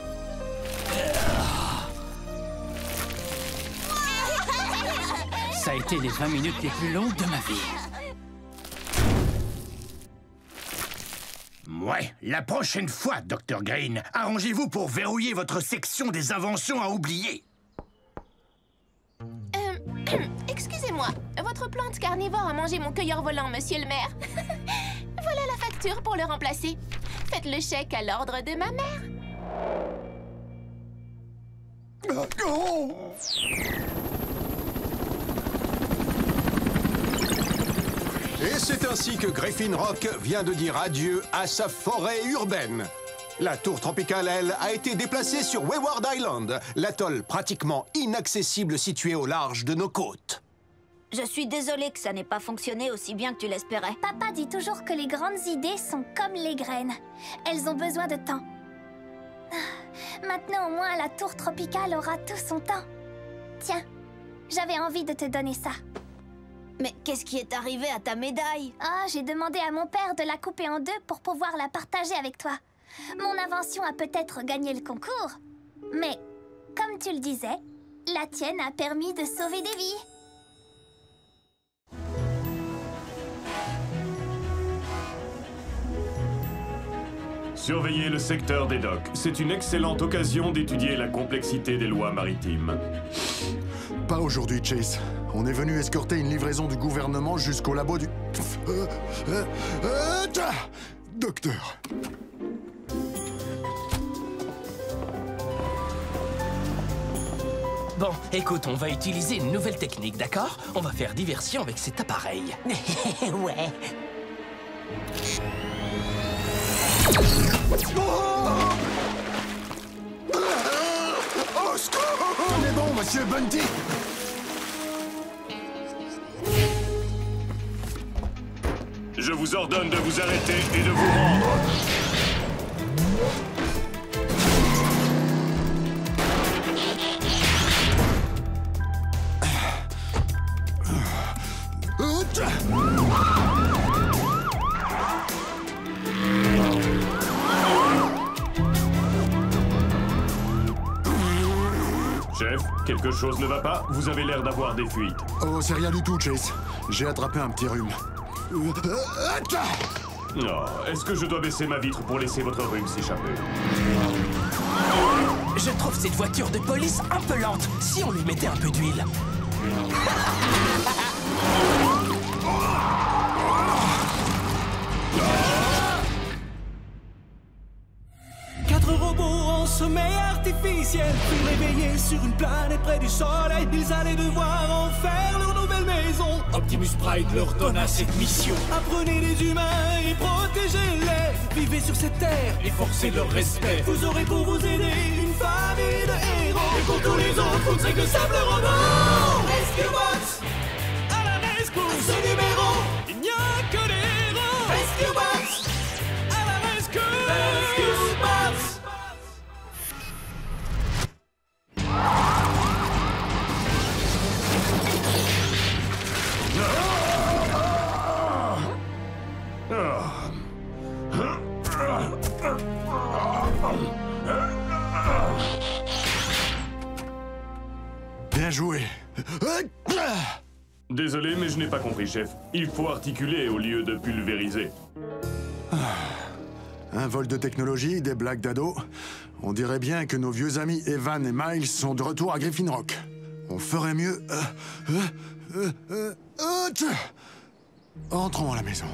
Ça a été les 20 minutes les plus longues de ma vie. Ouais, la prochaine fois, Dr. Green, arrangez-vous pour verrouiller votre section des inventions à oublier. Excusez-moi, votre plante carnivore a mangé mon cueilleur volant, monsieur le maire. Voilà la facture pour le remplacer. Faites le chèque à l'ordre de ma mère. Et c'est ainsi que Griffin Rock vient de dire adieu à sa forêt urbaine. La tour tropicale, elle, a été déplacée sur Wayward Island, l'atoll pratiquement inaccessible situé au large de nos côtes. Je suis désolée que ça n'ait pas fonctionné aussi bien que tu l'espérais. Papa dit toujours que les grandes idées sont comme les graines. Elles ont besoin de temps. Maintenant, au moins, la tour tropicale aura tout son temps. Tiens, j'avais envie de te donner ça. Mais qu'est-ce qui est arrivé à ta médaille? Ah, j'ai demandé à mon père de la couper en deux pour pouvoir la partager avec toi. Mon invention a peut-être gagné le concours, mais comme tu le disais, la tienne a permis de sauver des vies. Surveiller le secteur des docks. C'est une excellente occasion d'étudier la complexité des lois maritimes. Pas aujourd'hui, Chase. On est venu escorter une livraison du gouvernement jusqu'au labo du... Docteur. Bon, écoute, on va utiliser une nouvelle technique, d'accord? On va faire diversion avec cet appareil. Ouais. Au secours! On est bon, monsieur Bunty! Je vous ordonne de vous arrêter et de vous rendre. Chef, quelque chose ne va pas? Vous avez l'air d'avoir des fuites. Oh, c'est rien du tout, Chase. J'ai attrapé un petit rhume. Non, est-ce que je dois baisser ma vitre pour laisser votre rhume s'échapper? Je trouve cette voiture de police un peu lente. Si on lui mettait un peu d'huile. Robots en sommeil artificiel furent réveillés sur une planète près du soleil. Ils allaient devoir en faire leur nouvelle maison. Optimus Pride leur donna cette mission. Apprenez les humains et protégez-les. Vivez sur cette terre et forcez leur respect. Vous aurez pour vous aider une famille de héros. Et pour tous les autres, vous ne serez que simples robots. Rescue Bots à la rescousse. Ce numéro, il n'y a que des héros. Rescue Bots à la rescousse. Rescue Bots. Bien joué. Désolé, mais je n'ai pas compris, chef. Il faut articuler au lieu de pulvériser. Un vol de technologie, des blagues d'ado. On dirait bien que nos vieux amis Evan et Miles sont de retour à Griffin Rock. On ferait mieux Rentrons à la maison.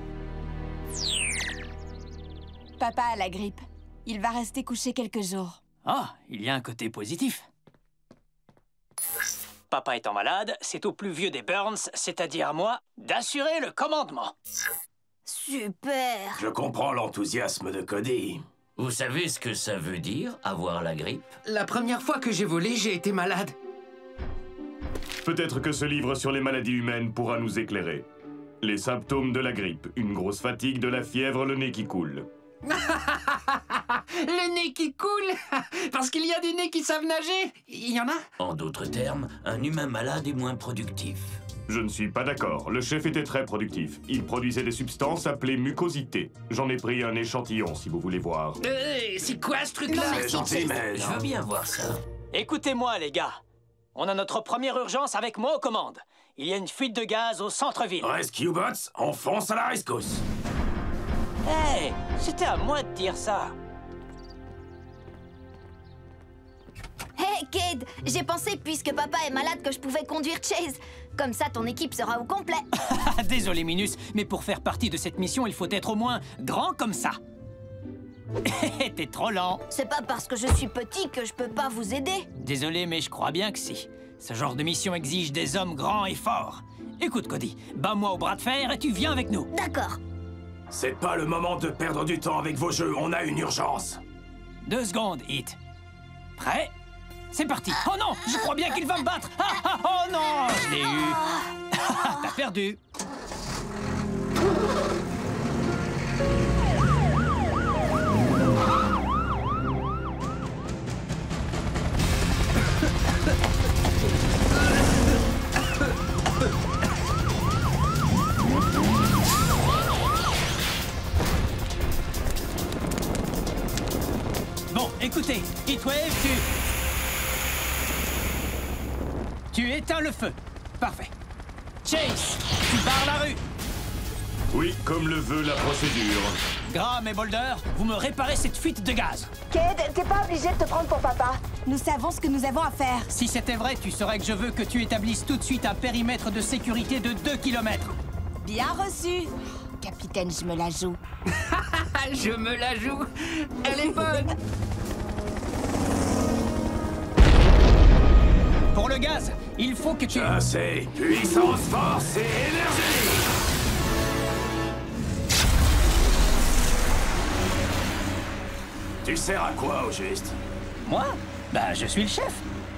Papa a la grippe. Il va rester couché quelques jours. Ah, il y a un côté positif. Papa étant malade, c'est au plus vieux des Burns, c'est-à-dire à moi, d'assurer le commandement. Super! Je comprends l'enthousiasme de Cody. Vous savez ce que ça veut dire, avoir la grippe? La première fois que j'ai volé, j'ai été malade. Peut-être que ce livre sur les maladies humaines pourra nous éclairer. Les symptômes de la grippe, une grosse fatigue, de la fièvre, le nez qui coule. Le nez qui coule. Parce qu'il y a des nez qui savent nager. Il y en a? En d'autres termes, un humain malade est moins productif. Je ne suis pas d'accord. Le chef était très productif. Il produisait des substances appelées mucosités. J'en ai pris un échantillon, si vous voulez voir. C'est quoi ce truc-là? C'est gentil, mais... Je veux bien voir ça. Écoutez-moi, les gars. On a notre première urgence avec moi aux commandes. Il y a une fuite de gaz au centre-ville. Rescue Bots, on fonce à la rescousse. Hey, c'était à moi de dire ça. Hey, Cade, j'ai pensé, puisque papa est malade, que je pouvais conduire Chase. Comme ça, ton équipe sera au complet. Désolé, Minus, mais pour faire partie de cette mission, il faut être au moins grand comme ça. T'es trop lent. C'est pas parce que je suis petit que je peux pas vous aider. Désolé, mais je crois bien que si. Ce genre de mission exige des hommes grands et forts. Écoute, Cody, bats-moi au bras de fer et tu viens avec nous. D'accord. C'est pas le moment de perdre du temps avec vos jeux, on a une urgence. 2 secondes, Hit. Prêt? C'est parti. Oh non, je crois bien qu'il va me battre. Oh non, je l'ai eu. T'as perdu. Bon, écoutez, Heatwave, tu éteins le feu. Parfait. Chase, tu barres la rue. Oui, comme le veut la procédure. Graham et Boulder, vous me réparez cette fuite de gaz. Cade, t'es pas obligé de te prendre pour papa. Nous savons ce que nous avons à faire. Si c'était vrai, tu saurais que je veux que tu établisses tout de suite un périmètre de sécurité de 2 km. Bien reçu. Capitaine, je me la joue. Je me la joue. Elle est bonne. Pour le gaz, il faut que tu... Assez. Puissance, force et énergie. Tu sers à quoi, au juste? Moi? Bah, je suis le chef.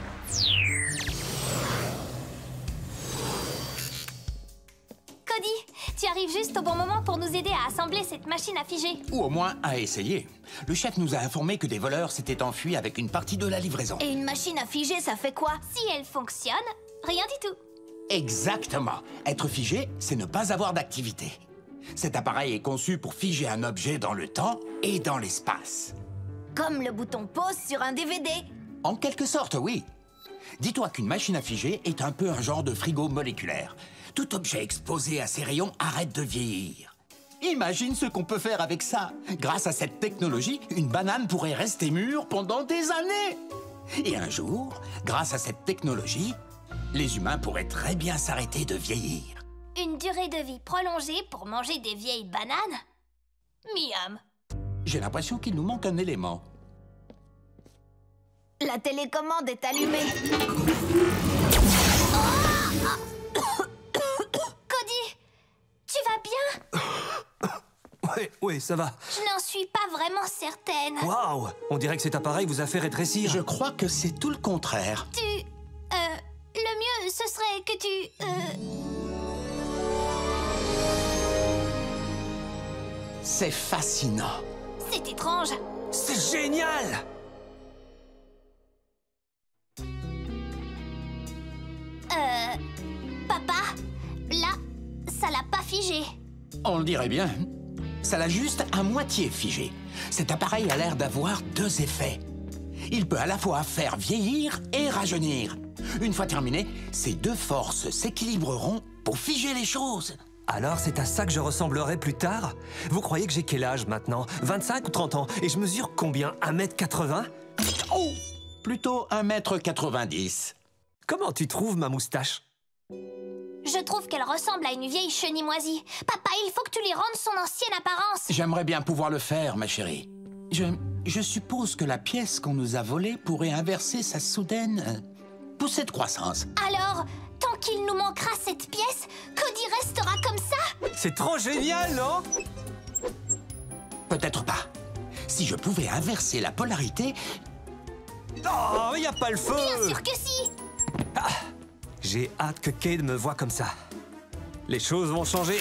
Cody, tu arrives juste au bon moment pour nous aider à assembler cette machine à figer. Ou au moins à essayer. Le chef nous a informé que des voleurs s'étaient enfuis avec une partie de la livraison. Et une machine à figer, ça fait quoi? Si elle fonctionne, rien du tout. Exactement. Être figé, c'est ne pas avoir d'activité. Cet appareil est conçu pour figer un objet dans le temps et dans l'espace. Comme le bouton pause sur un DVD. En quelque sorte, oui. Dis-toi qu'une machine à figer est un peu un genre de frigo moléculaire. Tout objet exposé à ces rayons arrête de vieillir. Imagine ce qu'on peut faire avec ça. Grâce à cette technologie, une banane pourrait rester mûre pendant des années. Et un jour, grâce à cette technologie, les humains pourraient très bien s'arrêter de vieillir. Une durée de vie prolongée pour manger des vieilles bananes? Miam. J'ai l'impression qu'il nous manque un élément. La télécommande est allumée. Cody, tu vas bien? Oui, ça va. Je n'en suis pas vraiment certaine. Waouh! On dirait que cet appareil vous a fait rétrécir. Je crois que c'est tout le contraire. Le mieux, ce serait que tu... C'est fascinant. C'est étrange. C'est génial! Papa, là, ça l'a pas figé. On le dirait bien. Ça l'a juste à moitié figé. Cet appareil a l'air d'avoir 2 effets. Il peut à la fois faire vieillir et rajeunir. Une fois terminé, ces 2 forces s'équilibreront pour figer les choses. Alors c'est à ça que je ressemblerai plus tard? Vous croyez que j'ai quel âge maintenant? 25 ou 30 ans? Et je mesure combien? 1m80? Oh! Plutôt 1m90. Comment tu trouves ma moustache? Je trouve qu'elle ressemble à une vieille chenille moisie. Papa, il faut que tu lui rendes son ancienne apparence. J'aimerais bien pouvoir le faire, ma chérie. Je suppose que la pièce qu'on nous a volée pourrait inverser sa soudaine poussée de croissance. Alors, tant qu'il nous manquera cette pièce, Cody restera comme ça? C'est trop génial, non? Peut-être pas. Si je pouvais inverser la polarité... Oh, y a pas le feu! Bien sûr que si! Ah, j'ai hâte que Cade me voie comme ça. Les choses vont changer.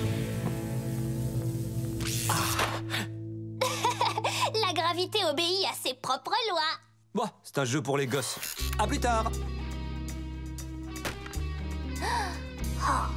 La gravité obéit à ses propres lois. Bon, c'est un jeu pour les gosses. À plus tard! Oh.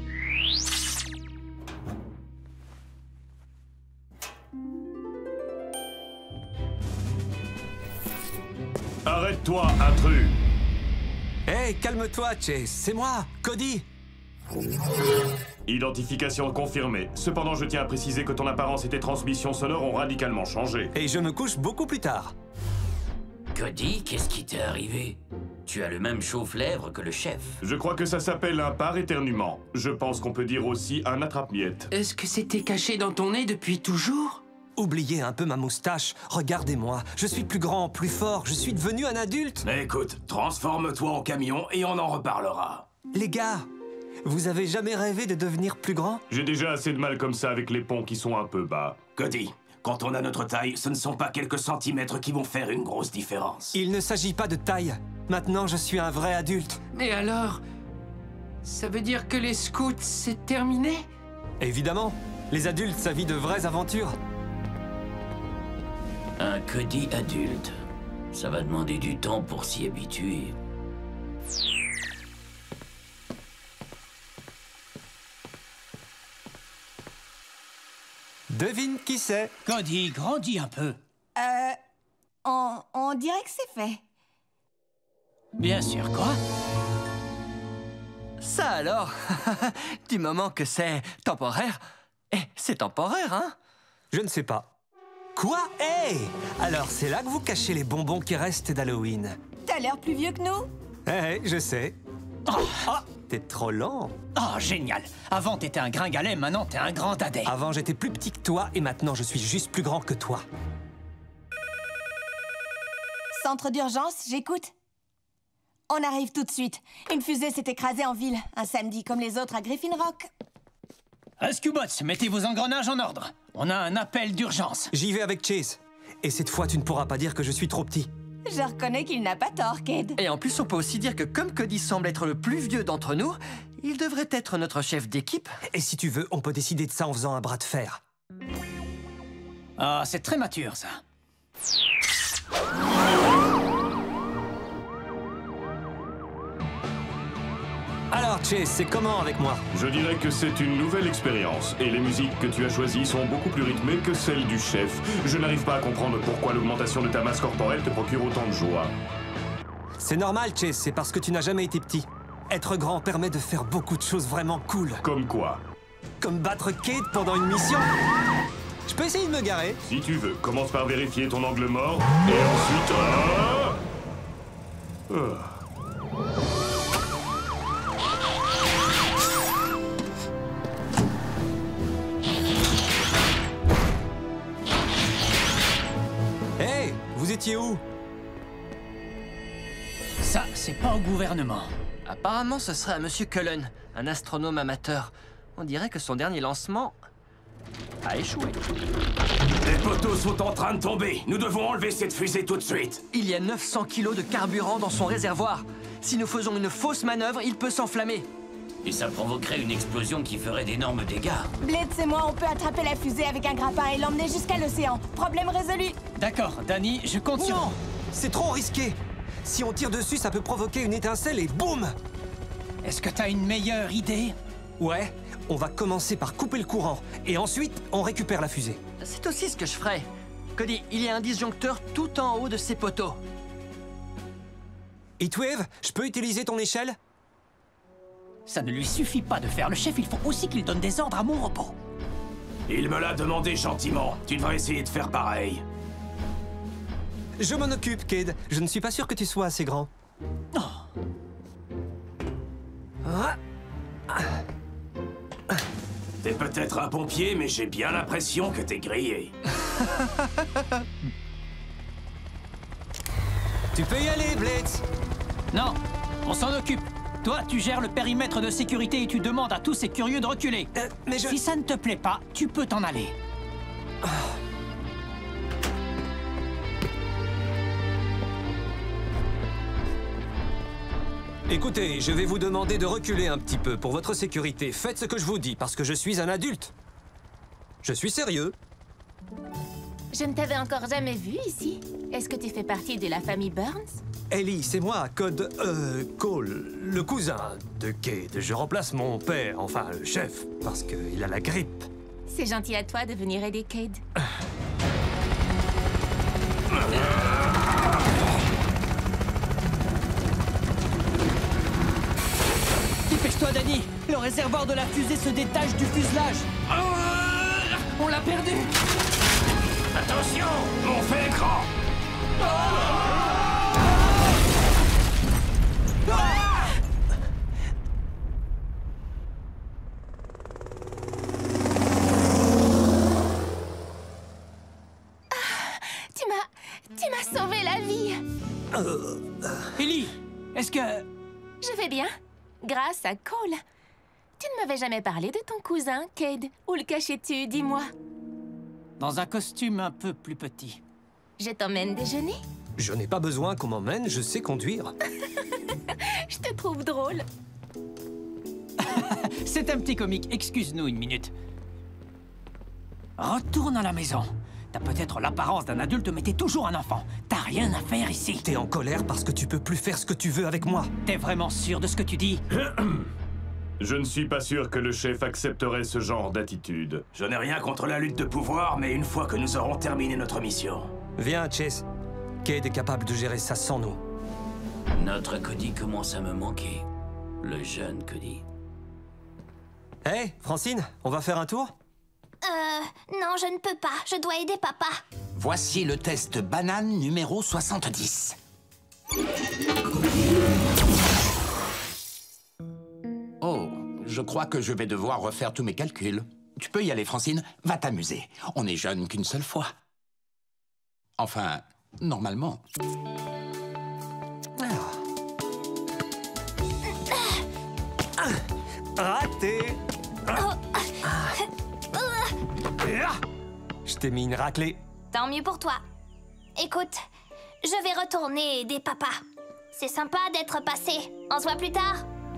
Arrête-toi, intrus! Hey, calme-toi, Chase, c'est moi, Cody! Identification confirmée. Cependant, je tiens à préciser que ton apparence et tes transmissions sonores ont radicalement changé. Et je me couche beaucoup plus tard. Cody, qu'est-ce qui t'est arrivé? Tu as le même chauffe-lèvres que le chef. Je crois que ça s'appelle un par-éternuement. Je pense qu'on peut dire aussi un attrape-miettes. Est-ce que c'était caché dans ton nez depuis toujours? Oubliez un peu ma moustache. Regardez-moi. Je suis plus grand, plus fort. Je suis devenu un adulte. Mais écoute, transforme-toi en camion et on en reparlera. Les gars, vous avez jamais rêvé de devenir plus grand? J'ai déjà assez de mal comme ça avec les ponts qui sont un peu bas. Cody, quand on a notre taille, ce ne sont pas quelques centimètres qui vont faire une grosse différence. Il ne s'agit pas de taille. Maintenant, je suis un vrai adulte. Mais alors... ça veut dire que les scouts, c'est terminé? Évidemment. Les adultes, ça vit de vraies aventures. Un Cody adulte. Ça va demander du temps pour s'y habituer. Devine qui c'est? Cody, grandis un peu. On dirait que c'est fait. Bien sûr, quoi? Ça alors, du moment que c'est temporaire. Eh, c'est temporaire, hein? Je ne sais pas. Quoi? Hey! Alors, c'est là que vous cachez les bonbons qui restent d'Halloween. T'as l'air plus vieux que nous? Eh, je sais. Oh, t'es trop lent. Oh, génial! Avant, t'étais un gringalet, maintenant, t'es un grand dadais. Avant, j'étais plus petit que toi, et maintenant, je suis juste plus grand que toi. Centre d'urgence, j'écoute. On arrive tout de suite. Une fusée s'est écrasée en ville, un samedi comme les autres à Griffin Rock. Rescue Bots, mettez vos engrenages en ordre. On a un appel d'urgence. J'y vais avec Chase. Et cette fois, tu ne pourras pas dire que je suis trop petit. Je reconnais qu'il n'a pas tort, Cade. Et en plus, on peut aussi dire que comme Cody semble être le plus vieux d'entre nous, il devrait être notre chef d'équipe. Et si tu veux, on peut décider de ça en faisant un bras de fer. Ah, c'est très mature, ça. Alors, Chase, c'est comment avec moi? Je dirais que c'est une nouvelle expérience. Et les musiques que tu as choisies sont beaucoup plus rythmées que celles du chef. Je n'arrive pas à comprendre pourquoi l'augmentation de ta masse corporelle te procure autant de joie. C'est normal, Chase, c'est parce que tu n'as jamais été petit. Être grand permet de faire beaucoup de choses vraiment cool. Comme quoi? Comme battre Cade pendant une mission. Je peux essayer de me garer? Si tu veux, commence par vérifier ton angle mort, et ensuite... Hey, vous étiez où? Ça, c'est pas au gouvernement. Apparemment, ce serait à Monsieur Cullen, un astronome amateur. On dirait que son dernier lancement a échoué. Les poteaux sont en train de tomber. Nous devons enlever cette fusée tout de suite. Il y a 900 kilos de carburant dans son réservoir. Si nous faisons une fausse manœuvre, il peut s'enflammer. Et ça provoquerait une explosion qui ferait d'énormes dégâts. Blitz et moi, on peut attraper la fusée avec un grappin et l'emmener jusqu'à l'océan. Problème résolu. D'accord, Danny, je compte sur... Non, c'est trop risqué. Si on tire dessus, ça peut provoquer une étincelle et boum! Est-ce que t'as une meilleure idée? Ouais, on va commencer par couper le courant. Et ensuite, on récupère la fusée. C'est aussi ce que je ferais. Cody, il y a un disjoncteur tout en haut de ces poteaux. Heatwave, je peux utiliser ton échelle? Ça ne lui suffit pas de faire le chef, il faut aussi qu'il donne des ordres à mon robot. Il me l'a demandé gentiment. Tu devrais essayer de faire pareil. Je m'en occupe, Cade. Je ne suis pas sûr que tu sois assez grand. Oh. Ah. T'es peut-être un pompier, mais j'ai bien l'impression que t'es grillé. Tu peux y aller, Blitz. Non, on s'en occupe. Toi, tu gères le périmètre de sécurité et tu demandes à tous ces curieux de reculer. Mais Si ça ne te plaît pas, tu peux t'en aller. Écoutez, je vais vous demander de reculer un petit peu pour votre sécurité. Faites ce que je vous dis, parce que je suis un adulte. Je suis sérieux. Je ne t'avais encore jamais vu ici. Est-ce que tu fais partie de la famille Burns? Ellie, c'est moi, Cole, le cousin de Cade. Je remplace mon père, enfin le chef, parce qu'il a la grippe. C'est gentil à toi de venir aider Cade. Dépêche-toi, Danny. Le réservoir de la fusée se détache du fuselage. On l'a perdu. Attention, on fait écran. Tu m'as sauvé la vie. Ellie, est-ce que... Je vais bien, grâce à Cole. Tu ne m'avais jamais parlé de ton cousin, Cade. Où le cachais-tu, dis-moi? Dans un costume un peu plus petit. Je t'emmène déjeuner? Je n'ai pas besoin qu'on m'emmène, je sais conduire. Je te trouve drôle. C'est un petit comique, excuse-nous une minute. Retourne à la maison. T'as peut-être l'apparence d'un adulte, mais t'es toujours un enfant. T'as rien à faire ici. T'es en colère parce que tu peux plus faire ce que tu veux avec moi. T'es vraiment sûr de ce que tu dis? Je ne suis pas sûr que le chef accepterait ce genre d'attitude. Je n'ai rien contre la lutte de pouvoir, mais une fois que nous aurons terminé notre mission... Viens, Chase. Cade est capable de gérer ça sans nous. Notre Cody commence à me manquer. Le jeune Cody. Hé, Francine, on va faire un tour? Non, je ne peux pas. Je dois aider papa. Voici le test banane numéro 70. Oh, je crois que je vais devoir refaire tous mes calculs. Tu peux y aller, Francine. Va t'amuser. On n'est jeune qu'une seule fois. Enfin, normalement. Raté! Je t'ai mis une raclée. Tant mieux pour toi. Écoute, je vais retourner aider papa. C'est sympa d'être passé. On se voit plus tard.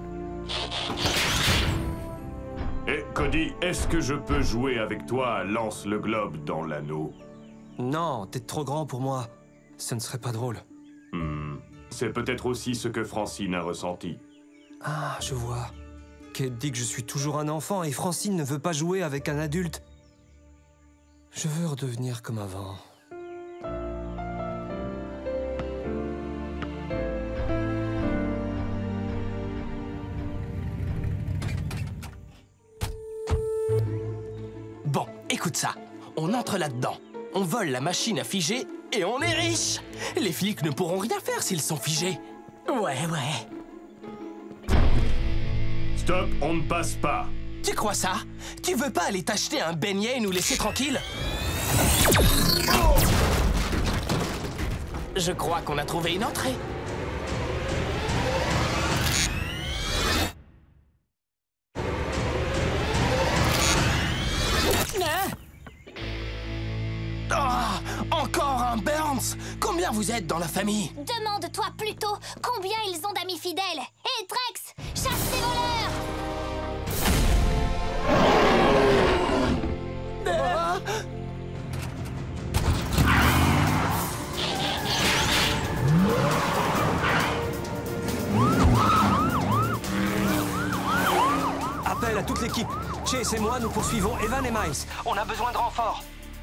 Eh, Cody, est-ce que je peux jouer avec toi à Lance le globe dans l'anneau? Non, t'es trop grand pour moi. Ce ne serait pas drôle. C'est peut-être aussi ce que Francine a ressenti. Ah, je vois. Cade dit que je suis toujours un enfant et Francine ne veut pas jouer avec un adulte. Je veux redevenir comme avant. Bon, écoute ça. On entre là-dedans. On vole la machine à figer et on est riche. Les flics ne pourront rien faire s'ils sont figés. Ouais. Stop, on ne passe pas. Tu crois ça? Tu veux pas aller t'acheter un beignet et nous laisser tranquilles? Je crois qu'on a trouvé une entrée. Oh, encore un Burns! Combien vous êtes dans la famille? Demande-toi plutôt combien ils ont d'amis fidèles. Hé, Trex, chasse ces voleurs! Appel à toute l'équipe. Chase et moi, nous poursuivons Evan et Miles. On a besoin de renfort.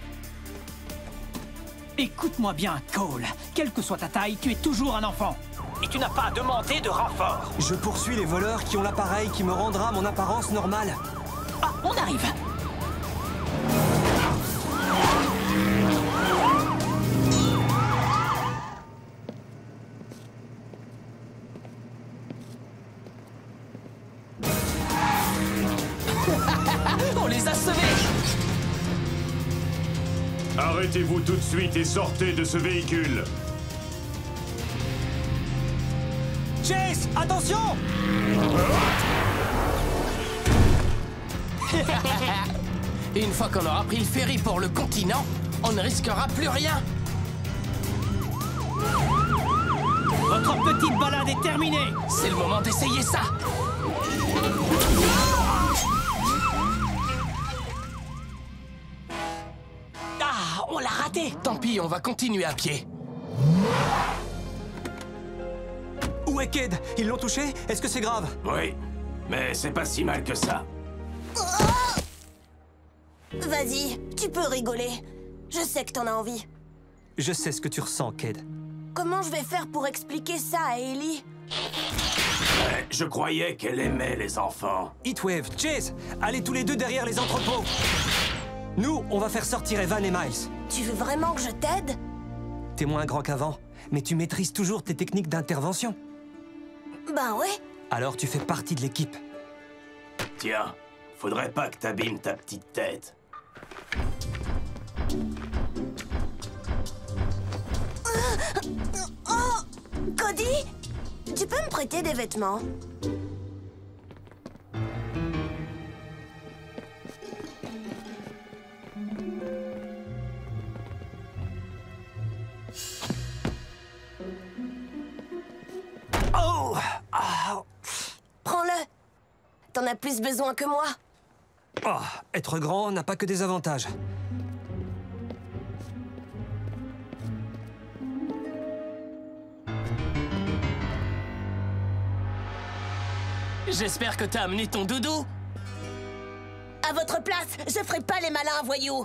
Écoute-moi bien, Cole. Quelle que soit ta taille, tu es toujours un enfant. Et tu n'as pas à demander de renfort. Je poursuis les voleurs qui ont l'appareil qui me rendra mon apparence normale. Ah, on arrive. On les les a sevés! Arrêtez-vous tout de suite et sortez de ce véhicule! Chase, attention! Une fois qu'on aura pris le ferry pour le continent, on ne risquera plus rien. Votre petite balade est terminée. C'est le moment d'essayer ça. Ah, on l'a raté. Tant pis, on va continuer à pied. Où est Cade? Ils l'ont touché? Est-ce que c'est grave? Oui, mais c'est pas si mal que ça. Vas-y, tu peux rigoler. Je sais que t'en as envie. Je sais ce que tu ressens, Cade. Comment je vais faire pour expliquer ça à Ellie? Je croyais qu'elle aimait les enfants. Heatwave, Chase, allez tous les deux derrière les entrepôts. Nous, on va faire sortir Evan et Miles. Tu veux vraiment que je t'aide? T'es moins grand qu'avant, mais tu maîtrises toujours tes techniques d'intervention. Ben ouais. Alors tu fais partie de l'équipe. Tiens, faudrait pas que t'abîmes ta petite tête. Oh! Cody? Tu peux me prêter des vêtements? Oh! Ah. Prends-le. T'en as plus besoin que moi. Oh, être grand n'a pas que des avantages. J'espère que t'as amené ton doudou. À votre place, je ferai pas les malins, voyous.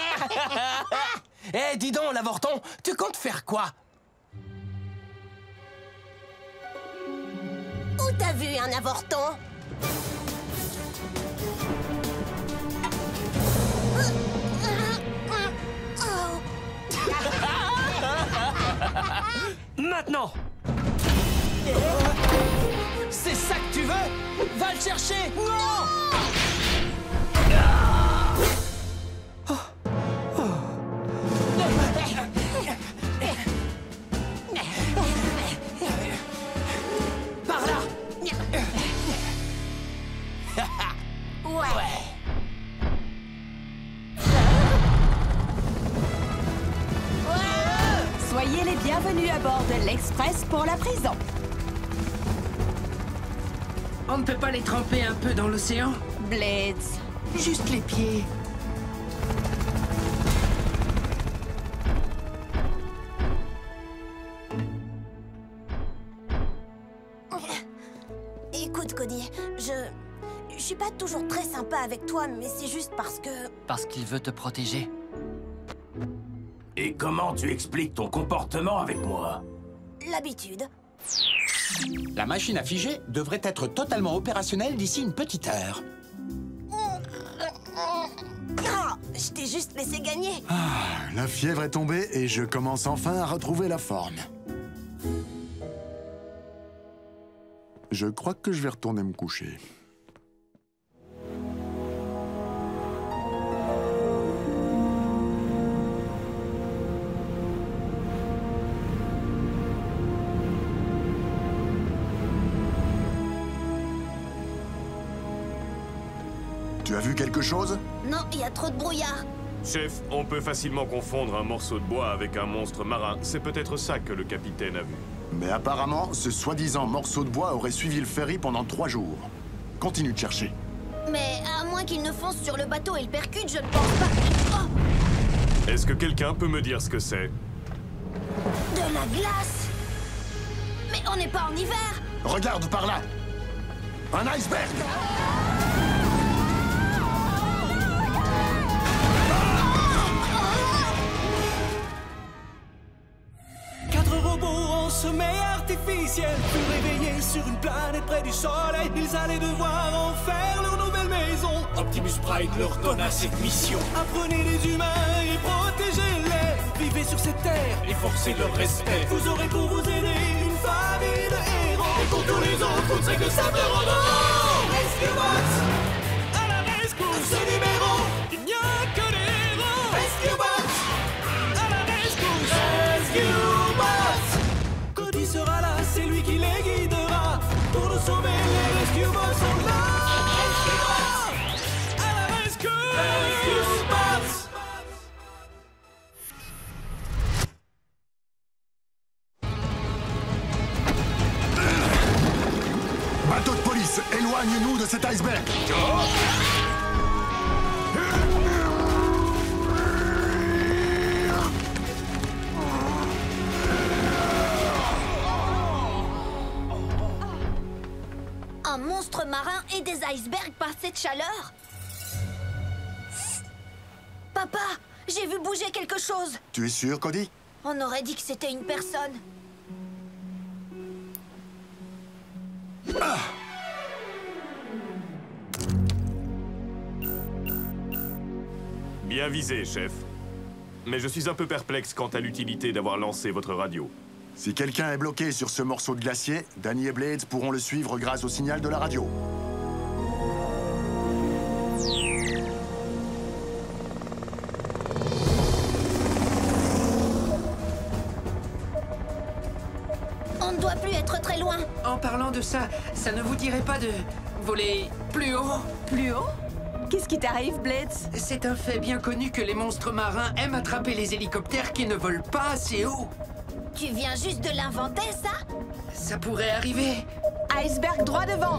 Eh, dis donc, l'avorton, tu comptes faire quoi? Où t'as vu un avorton? Maintenant! C'est ça que tu veux? Va le chercher! Non! Par là! Ouais. Soyez les bienvenus à bord de l'Express pour la prison. On ne peut pas les tremper un peu dans l'océan? Blitz. Juste les pieds. Écoute, Cody, je suis pas toujours très sympa avec toi, mais c'est juste parce que... Parce qu'il veut te protéger. Et comment tu expliques ton comportement avec moi? L'habitude. La machine à figer devrait être totalement opérationnelle d'ici une petite heure. Ah, je t'ai juste laissé gagner. Ah, la fièvre est tombée et je commence enfin à retrouver la forme. Je crois que je vais retourner me coucher. Tu as vu quelque chose? Non, il y a trop de brouillard. Chef, on peut facilement confondre un morceau de bois avec un monstre marin. C'est peut-être ça que le capitaine a vu. Mais apparemment, ce soi-disant morceau de bois aurait suivi le ferry pendant 3 jours. Continue de chercher. Mais à moins qu'il ne fonce sur le bateau et le percute, je ne pense pas... Oh! Est-ce que quelqu'un peut me dire ce que c'est? De la glace! Mais on n'est pas en hiver! Regarde par là! Un iceberg! Robots en sommeil artificiel furent réveillés sur une planète près du soleil. Ils allaient devoir en faire leur nouvelle maison. Optimus Prime leur donna cette mission. Apprenez les humains et protégez-les. Vivez sur cette terre et forcez leur respect. Vous aurez pour vous aider une famille de héros. Et pour tous les autres, vous ne serez que simples robots. Rescue Box à la rescousse. Ce numéro Éloigne-nous de cet iceberg. Un monstre marin et des icebergs par cette chaleur? Papa, j'ai vu bouger quelque chose. Tu es sûr, Cody? On aurait dit que c'était une personne. Ah! Bien visé, chef. Mais je suis un peu perplexe quant à l'utilité d'avoir lancé votre radio. Si quelqu'un est bloqué sur ce morceau de glacier, Danny et Blades pourront le suivre grâce au signal de la radio. On ne doit plus être très loin. En parlant de ça, ça ne vous dirait pas de voler plus haut? Plus haut? Qu'est-ce qui t'arrive, Blades? C'est un fait bien connu que les monstres marins aiment attraper les hélicoptères qui ne volent pas assez haut. Tu viens juste de l'inventer, ça? Ça pourrait arriver. Iceberg droit devant.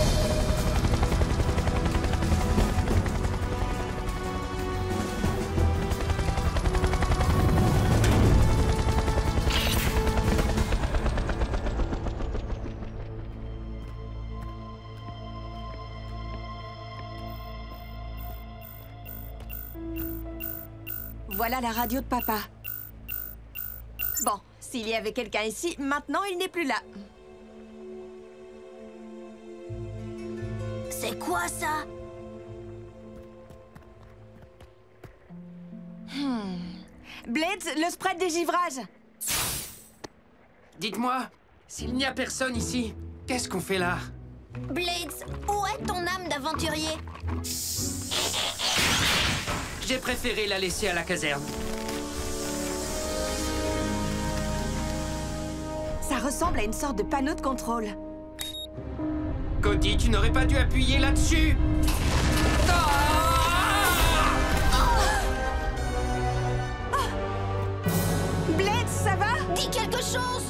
Voilà la radio de papa. Bon, s'il y avait quelqu'un ici, maintenant il n'est plus là. C'est quoi ça? Blades, le spray de dégivrage. Dites-moi, s'il n'y a personne ici, qu'est-ce qu'on fait là? Blades, où est ton âme d'aventurier? J'ai préféré la laisser à la caserne. Ça ressemble à une sorte de panneau de contrôle. Cody, tu n'aurais pas dû appuyer là-dessus. Blades, ça va? Dis quelque chose!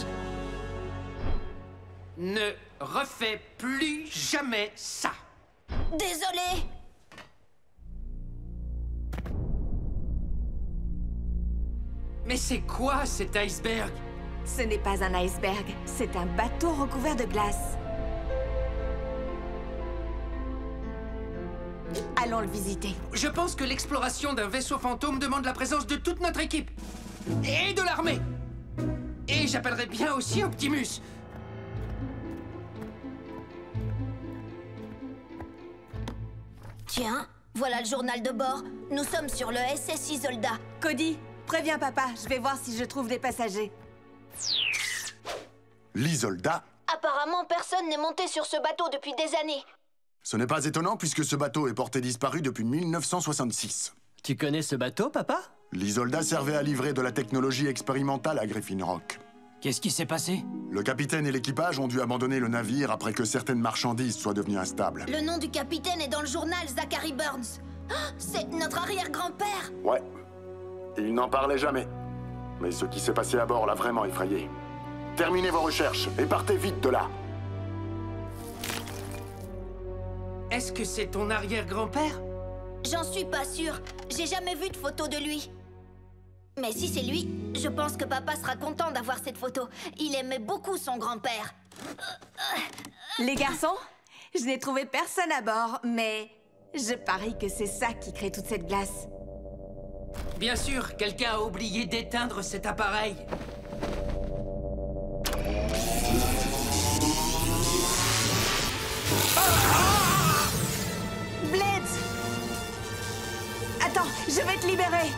Ne refais plus jamais ça. Désolé. Mais c'est quoi cet iceberg? Ce n'est pas un iceberg, c'est un bateau recouvert de glace. Allons le visiter. Je pense que l'exploration d'un vaisseau fantôme demande la présence de toute notre équipe. Et de l'armée. Et j'appellerais bien aussi Optimus. Tiens, voilà le journal de bord. Nous sommes sur le SS Isolda. Cody, préviens papa, je vais voir si je trouve des passagers. L'Isolda? Apparemment, personne n'est monté sur ce bateau depuis des années. Ce n'est pas étonnant puisque ce bateau est porté disparu depuis 1966. Tu connais ce bateau, papa? L'Isolda servait à livrer de la technologie expérimentale à Griffin Rock. Qu'est-ce qui s'est passé? Le capitaine et l'équipage ont dû abandonner le navire après que certaines marchandises soient devenues instables. Le nom du capitaine est dans le journal, Zachary Burns. Oh, c'est notre arrière-grand-père. Ouais. Il n'en parlait jamais. Mais ce qui s'est passé à bord l'a vraiment effrayé. Terminez vos recherches et partez vite de là. Est-ce que c'est ton arrière-grand-père? J'en suis pas sûre. J'ai jamais vu de photo de lui. Mais si c'est lui, je pense que papa sera content d'avoir cette photo. Il aimait beaucoup son grand-père. Les garçons, je n'ai trouvé personne à bord, mais je parie que c'est ça qui crée toute cette glace. Bien sûr, quelqu'un a oublié d'éteindre cet appareil. Blades! Attends, je vais te libérer.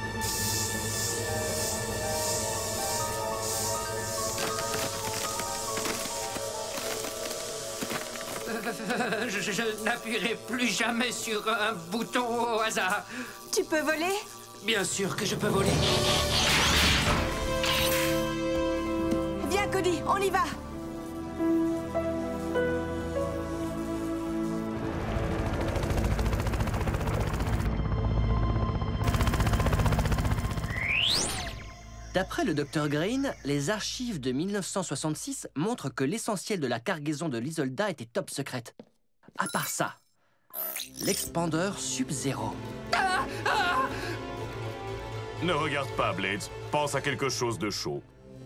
Je n'appuierai plus jamais sur un bouton au hasard. Tu peux voler? Bien sûr que je peux voler. Viens, Cody, on y va. D'après le Dr Green, les archives de 1966 montrent que l'essentiel de la cargaison de l'Isolda était top secrète. à part ça. L'expandeur Sub-Zero. Ne regarde pas, Blades. Pense à quelque chose de chaud.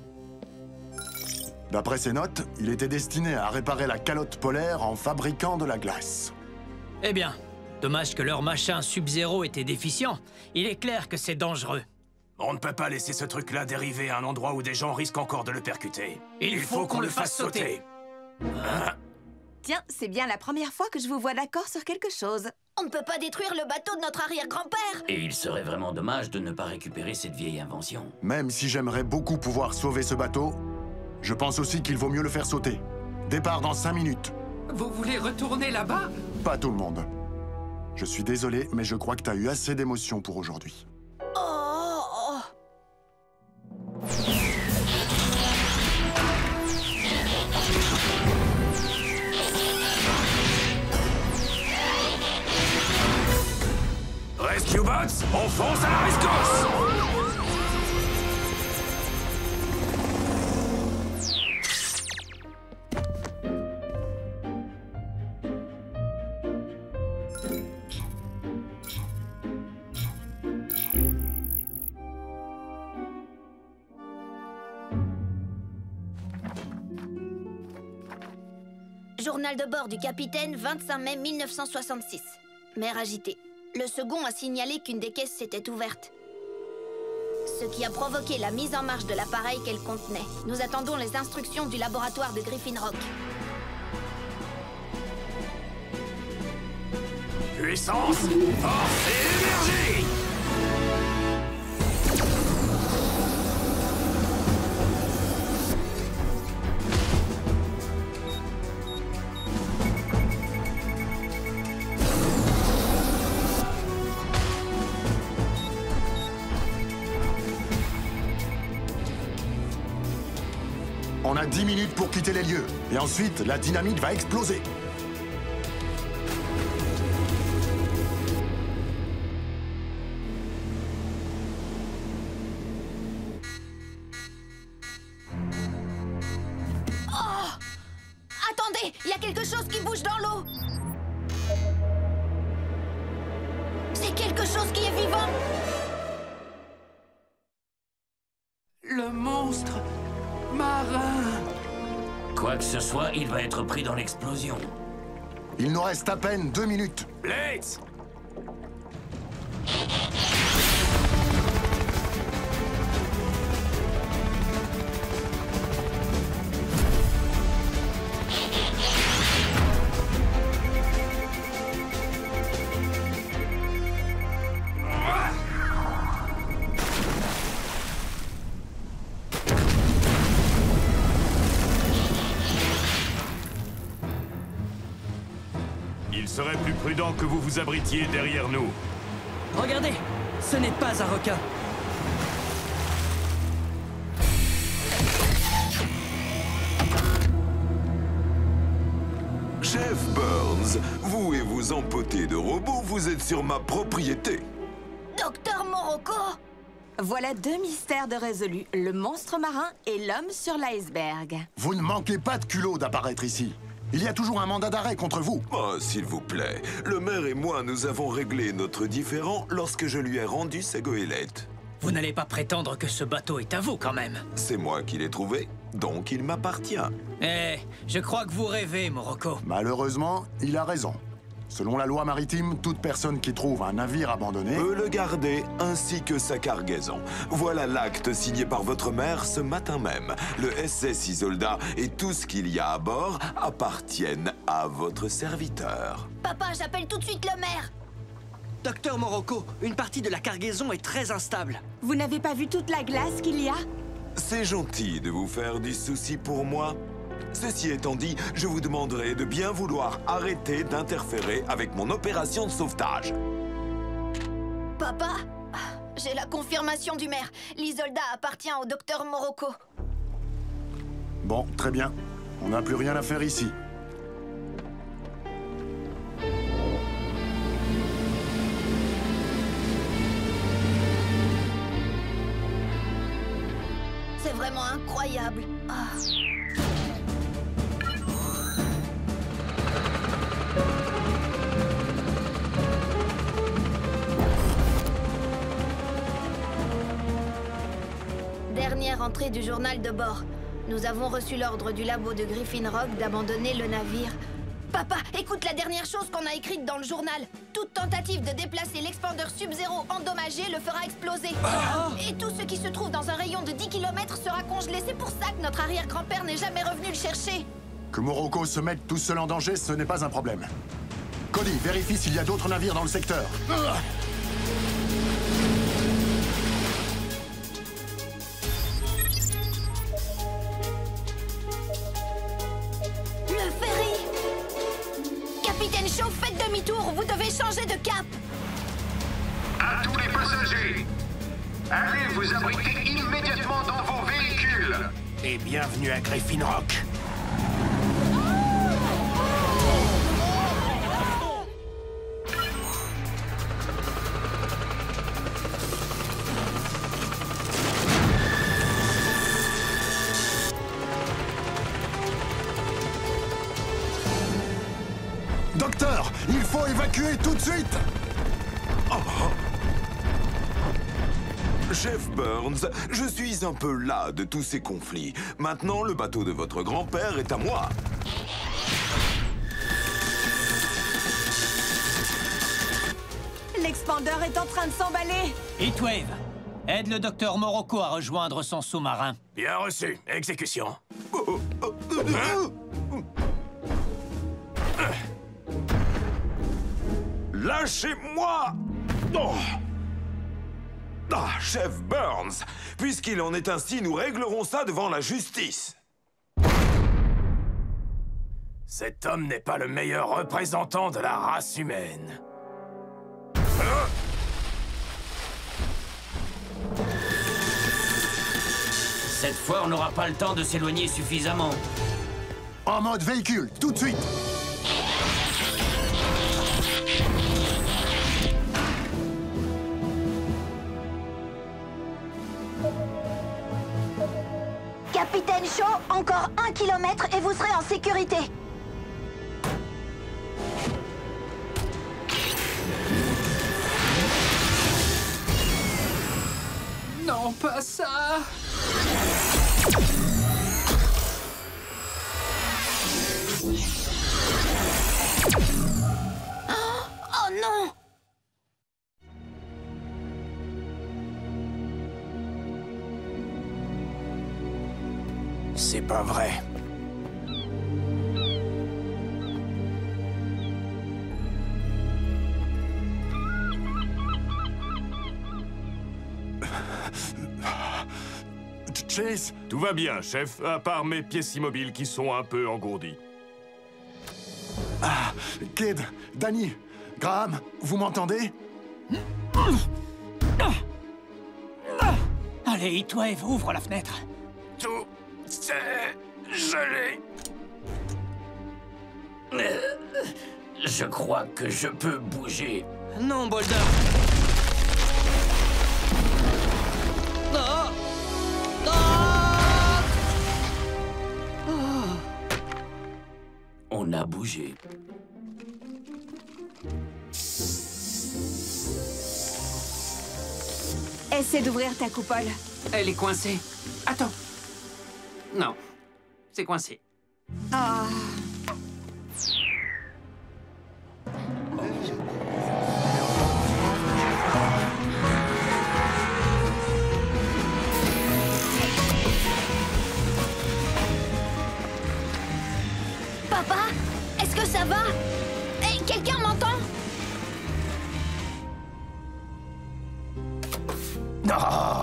D'après ses notes, il était destiné à réparer la calotte polaire en fabriquant de la glace. Eh bien, dommage que leur machin Sub-Zero était déficient. Il est clair que c'est dangereux. On ne peut pas laisser ce truc-là dériver à un endroit où des gens risquent encore de le percuter. Il faut qu'on le fasse sauter. Tiens, c'est bien la première fois que je vous vois d'accord sur quelque chose. On ne peut pas détruire le bateau de notre arrière-grand-père. Et il serait vraiment dommage de ne pas récupérer cette vieille invention. Même si j'aimerais beaucoup pouvoir sauver ce bateau, je pense aussi qu'il vaut mieux le faire sauter. Départ dans 5 minutes. Vous voulez retourner là-bas? Pas tout le monde. Je suis désolé, mais je crois que t'as eu assez d'émotions pour aujourd'hui. Rescue Bots, on fonce à la rescousse! Journal de bord du capitaine, 25 mai 1966. Mer agitée. Le second a signalé qu'une des caisses s'était ouverte. Ce qui a provoqué la mise en marche de l'appareil qu'elle contenait. Nous attendons les instructions du laboratoire de Griffin Rock. Puissance, force et énergie! On a 10 minutes pour quitter les lieux. Et ensuite, la dynamite va exploser. Oh! Attendez, il y a quelque chose qui bouge dans l'eau. C'est quelque chose qui est vivant. Le monstre marin. Quoi que ce soit, il va être pris dans l'explosion. Il nous reste à peine 2 minutes. Blades! Il serait plus prudent que vous vous abritiez derrière nous. Regardez, ce n'est pas un requin. Chef Burns, vous et vos empotés de robots, vous êtes sur ma propriété. Docteur Morocco! Voilà 2 mystères de résolus, le monstre marin et l'homme sur l'iceberg. Vous ne manquez pas de culot d'apparaître ici. Il y a toujours un mandat d'arrêt contre vous. Oh, s'il vous plaît. Le maire et moi, nous avons réglé notre différend lorsque je lui ai rendu sa goélette. Vous n'allez pas prétendre que ce bateau est à vous, quand même. C'est moi qui l'ai trouvé, donc il m'appartient. Eh, je crois que vous rêvez, Morocco. Malheureusement, il a raison. Selon la loi maritime, toute personne qui trouve un navire abandonné peut le garder, ainsi que sa cargaison. Voilà l'acte signé par votre maire ce matin même. Le SS Isolda et tout ce qu'il y a à bord appartiennent à votre serviteur. Papa, j'appelle tout de suite le maire. Docteur Morocco, une partie de la cargaison est très instable. Vous n'avez pas vu toute la glace qu'il y a? C'est gentil de vous faire du souci pour moi. Ceci étant dit, je vous demanderai de bien vouloir arrêter d'interférer avec mon opération de sauvetage. Papa, j'ai la confirmation du maire. L'Isolda appartient au docteur Morocco. Bon, très bien. On n'a plus rien à faire ici. C'est vraiment incroyable. Ah. dernière entrée du journal de bord. Nous avons reçu l'ordre du labo de Griffin Rock d'abandonner le navire. Papa, écoute la dernière chose qu'on a écrite dans le journal. Toute tentative de déplacer l'expandeur Sub-Zero endommagé le fera exploser. Et tout ce qui se trouve dans un rayon de 10 km sera congelé. C'est pour ça que notre arrière-grand-père n'est jamais revenu le chercher. Que Morocco se mette tout seul en danger, ce n'est pas un problème. Cody, vérifie s'il y a d'autres navires dans le secteur. Le ferry! Capitaine Shaw, faites demi-tour, vous devez changer de cap! À tous les passagers, allez vous abriter immédiatement dans vos véhicules! Et bienvenue à Griffin Rock. Docteur, il faut évacuer tout de suite! Chef Burns, je suis un peu las de tous ces conflits. Maintenant, le bateau de votre grand-père est à moi. L'expandeur est en train de s'emballer. Heatwave, aide le docteur Morocco à rejoindre son sous-marin. Bien reçu. Exécution. Lâchez-moi! Chef Burns, puisqu'il en est ainsi, nous réglerons ça devant la justice. Cet homme n'est pas le meilleur représentant de la race humaine. Cette fois, on n'aura pas le temps de s'éloigner suffisamment. En mode véhicule, tout de suite! Capitaine Shaw, encore 1 kilomètre et vous serez en sécurité. Non, pas ça! Oh non! C'est pas vrai. Chase? Tout va bien, chef, à part mes pièces immobiles qui sont un peu engourdies. Ah, Kid, Danny, Graham, vous m'entendez? Allez, Heatwave, ouvre la fenêtre. Tout c'est gelé. Je crois que je peux bouger. Non, Boulder. Non. On a bougé. Essaie d'ouvrir ta coupole. Elle est coincée. Attends. Non, c'est coincé. Ah. Papa, est-ce que ça va? Hey, quelqu'un m'entend? Non.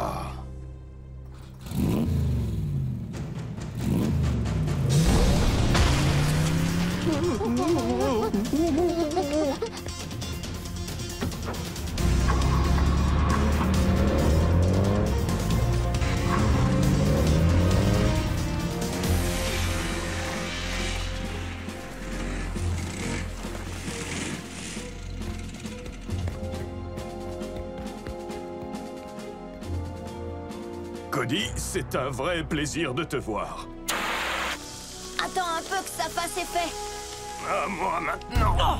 Cody, c'est un vrai plaisir de te voir. Attends un peu que ça fasse effet. À moi maintenant.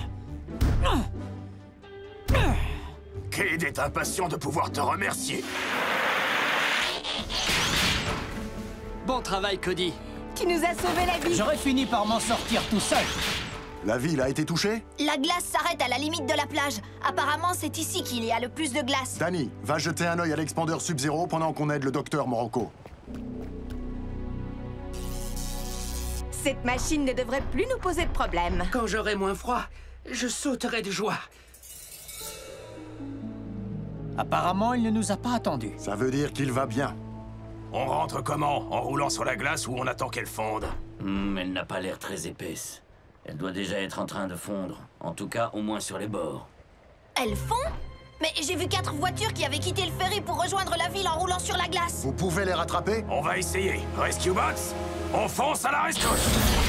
Cade est impatient de pouvoir te remercier. Bon travail, Cody. Tu nous as sauvé la vie. J'aurais fini par m'en sortir tout seul. La ville a été touchée? La glace s'arrête à la limite de la plage. Apparemment, c'est ici qu'il y a le plus de glace. Danny, va jeter un œil à l'expandeur Sub-Zero pendant qu'on aide le docteur Morocco. Cette machine ne devrait plus nous poser de problème. Quand j'aurai moins froid, je sauterai de joie. Apparemment, il ne nous a pas attendus. Ça veut dire qu'il va bien. On rentre comment? En roulant sur la glace ou on attend qu'elle fonde? Elle n'a pas l'air très épaisse. Elle doit déjà être en train de fondre. En tout cas, au moins sur les bords. Elles font? Mais j'ai vu 4 voitures qui avaient quitté le ferry pour rejoindre la ville en roulant sur la glace. Vous pouvez les rattraper? On va essayer. Rescue Bots, on fonce à la rescousse!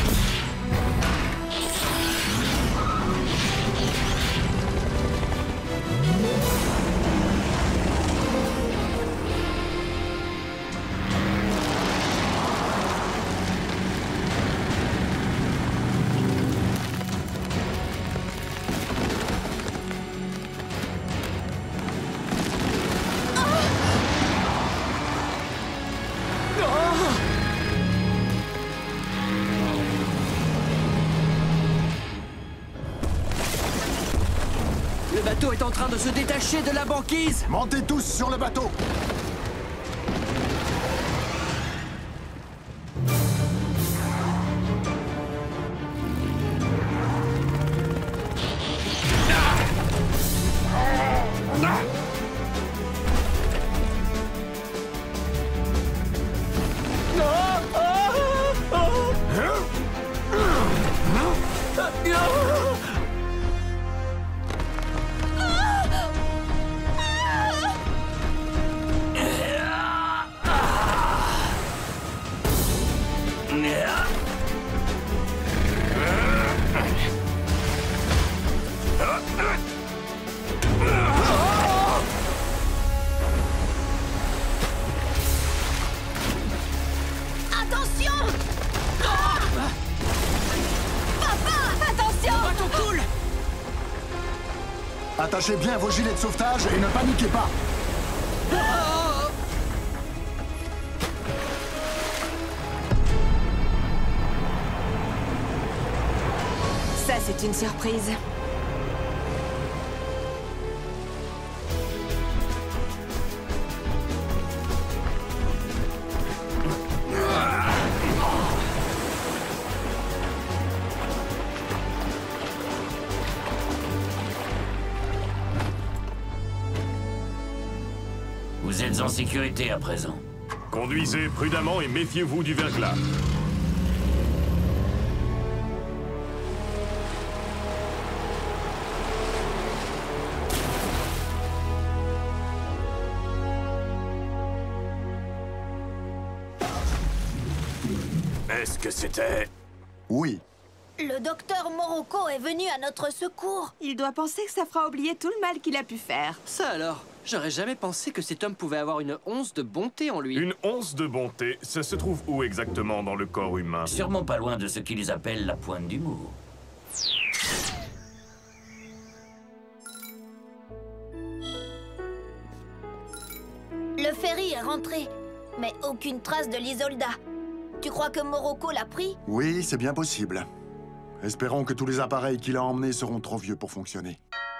Le bateau est en train de se détacher de la banquise. Montez tous sur le bateau. Attachez bien vos gilets de sauvetage et ne paniquez pas. Ça, c'est une surprise. Vous êtes en sécurité à présent. Conduisez prudemment et méfiez-vous du verglas. Est-ce que c'était... Oui. Le docteur Morocco est venu à notre secours. Il doit penser que ça fera oublier tout le mal qu'il a pu faire. Ça alors, j'aurais jamais pensé que cet homme pouvait avoir une once de bonté en lui. Une once de bonté, ça se trouve où exactement dans le corps humain? Sûrement pas loin de ce qu'ils appellent la pointe d'humour. Le ferry est rentré, mais aucune trace de l'Isolda. Tu crois que Morocco l'a pris? Oui, c'est bien possible. Espérons que tous les appareils qu'il a emmenés seront trop vieux pour fonctionner.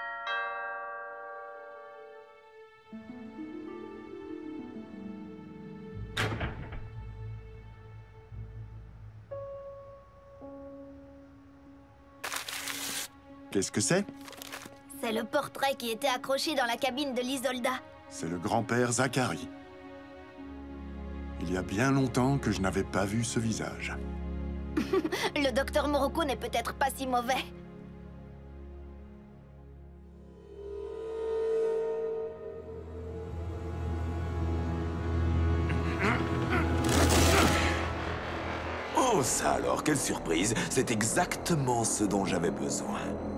Qu'est-ce que c'est? C'est le portrait qui était accroché dans la cabine de l'Isolda. C'est le grand-père Zachary. Il y a bien longtemps que je n'avais pas vu ce visage. Le docteur Morocco n'est peut-être pas si mauvais. Oh, ça alors, quelle surprise! C'est exactement ce dont j'avais besoin.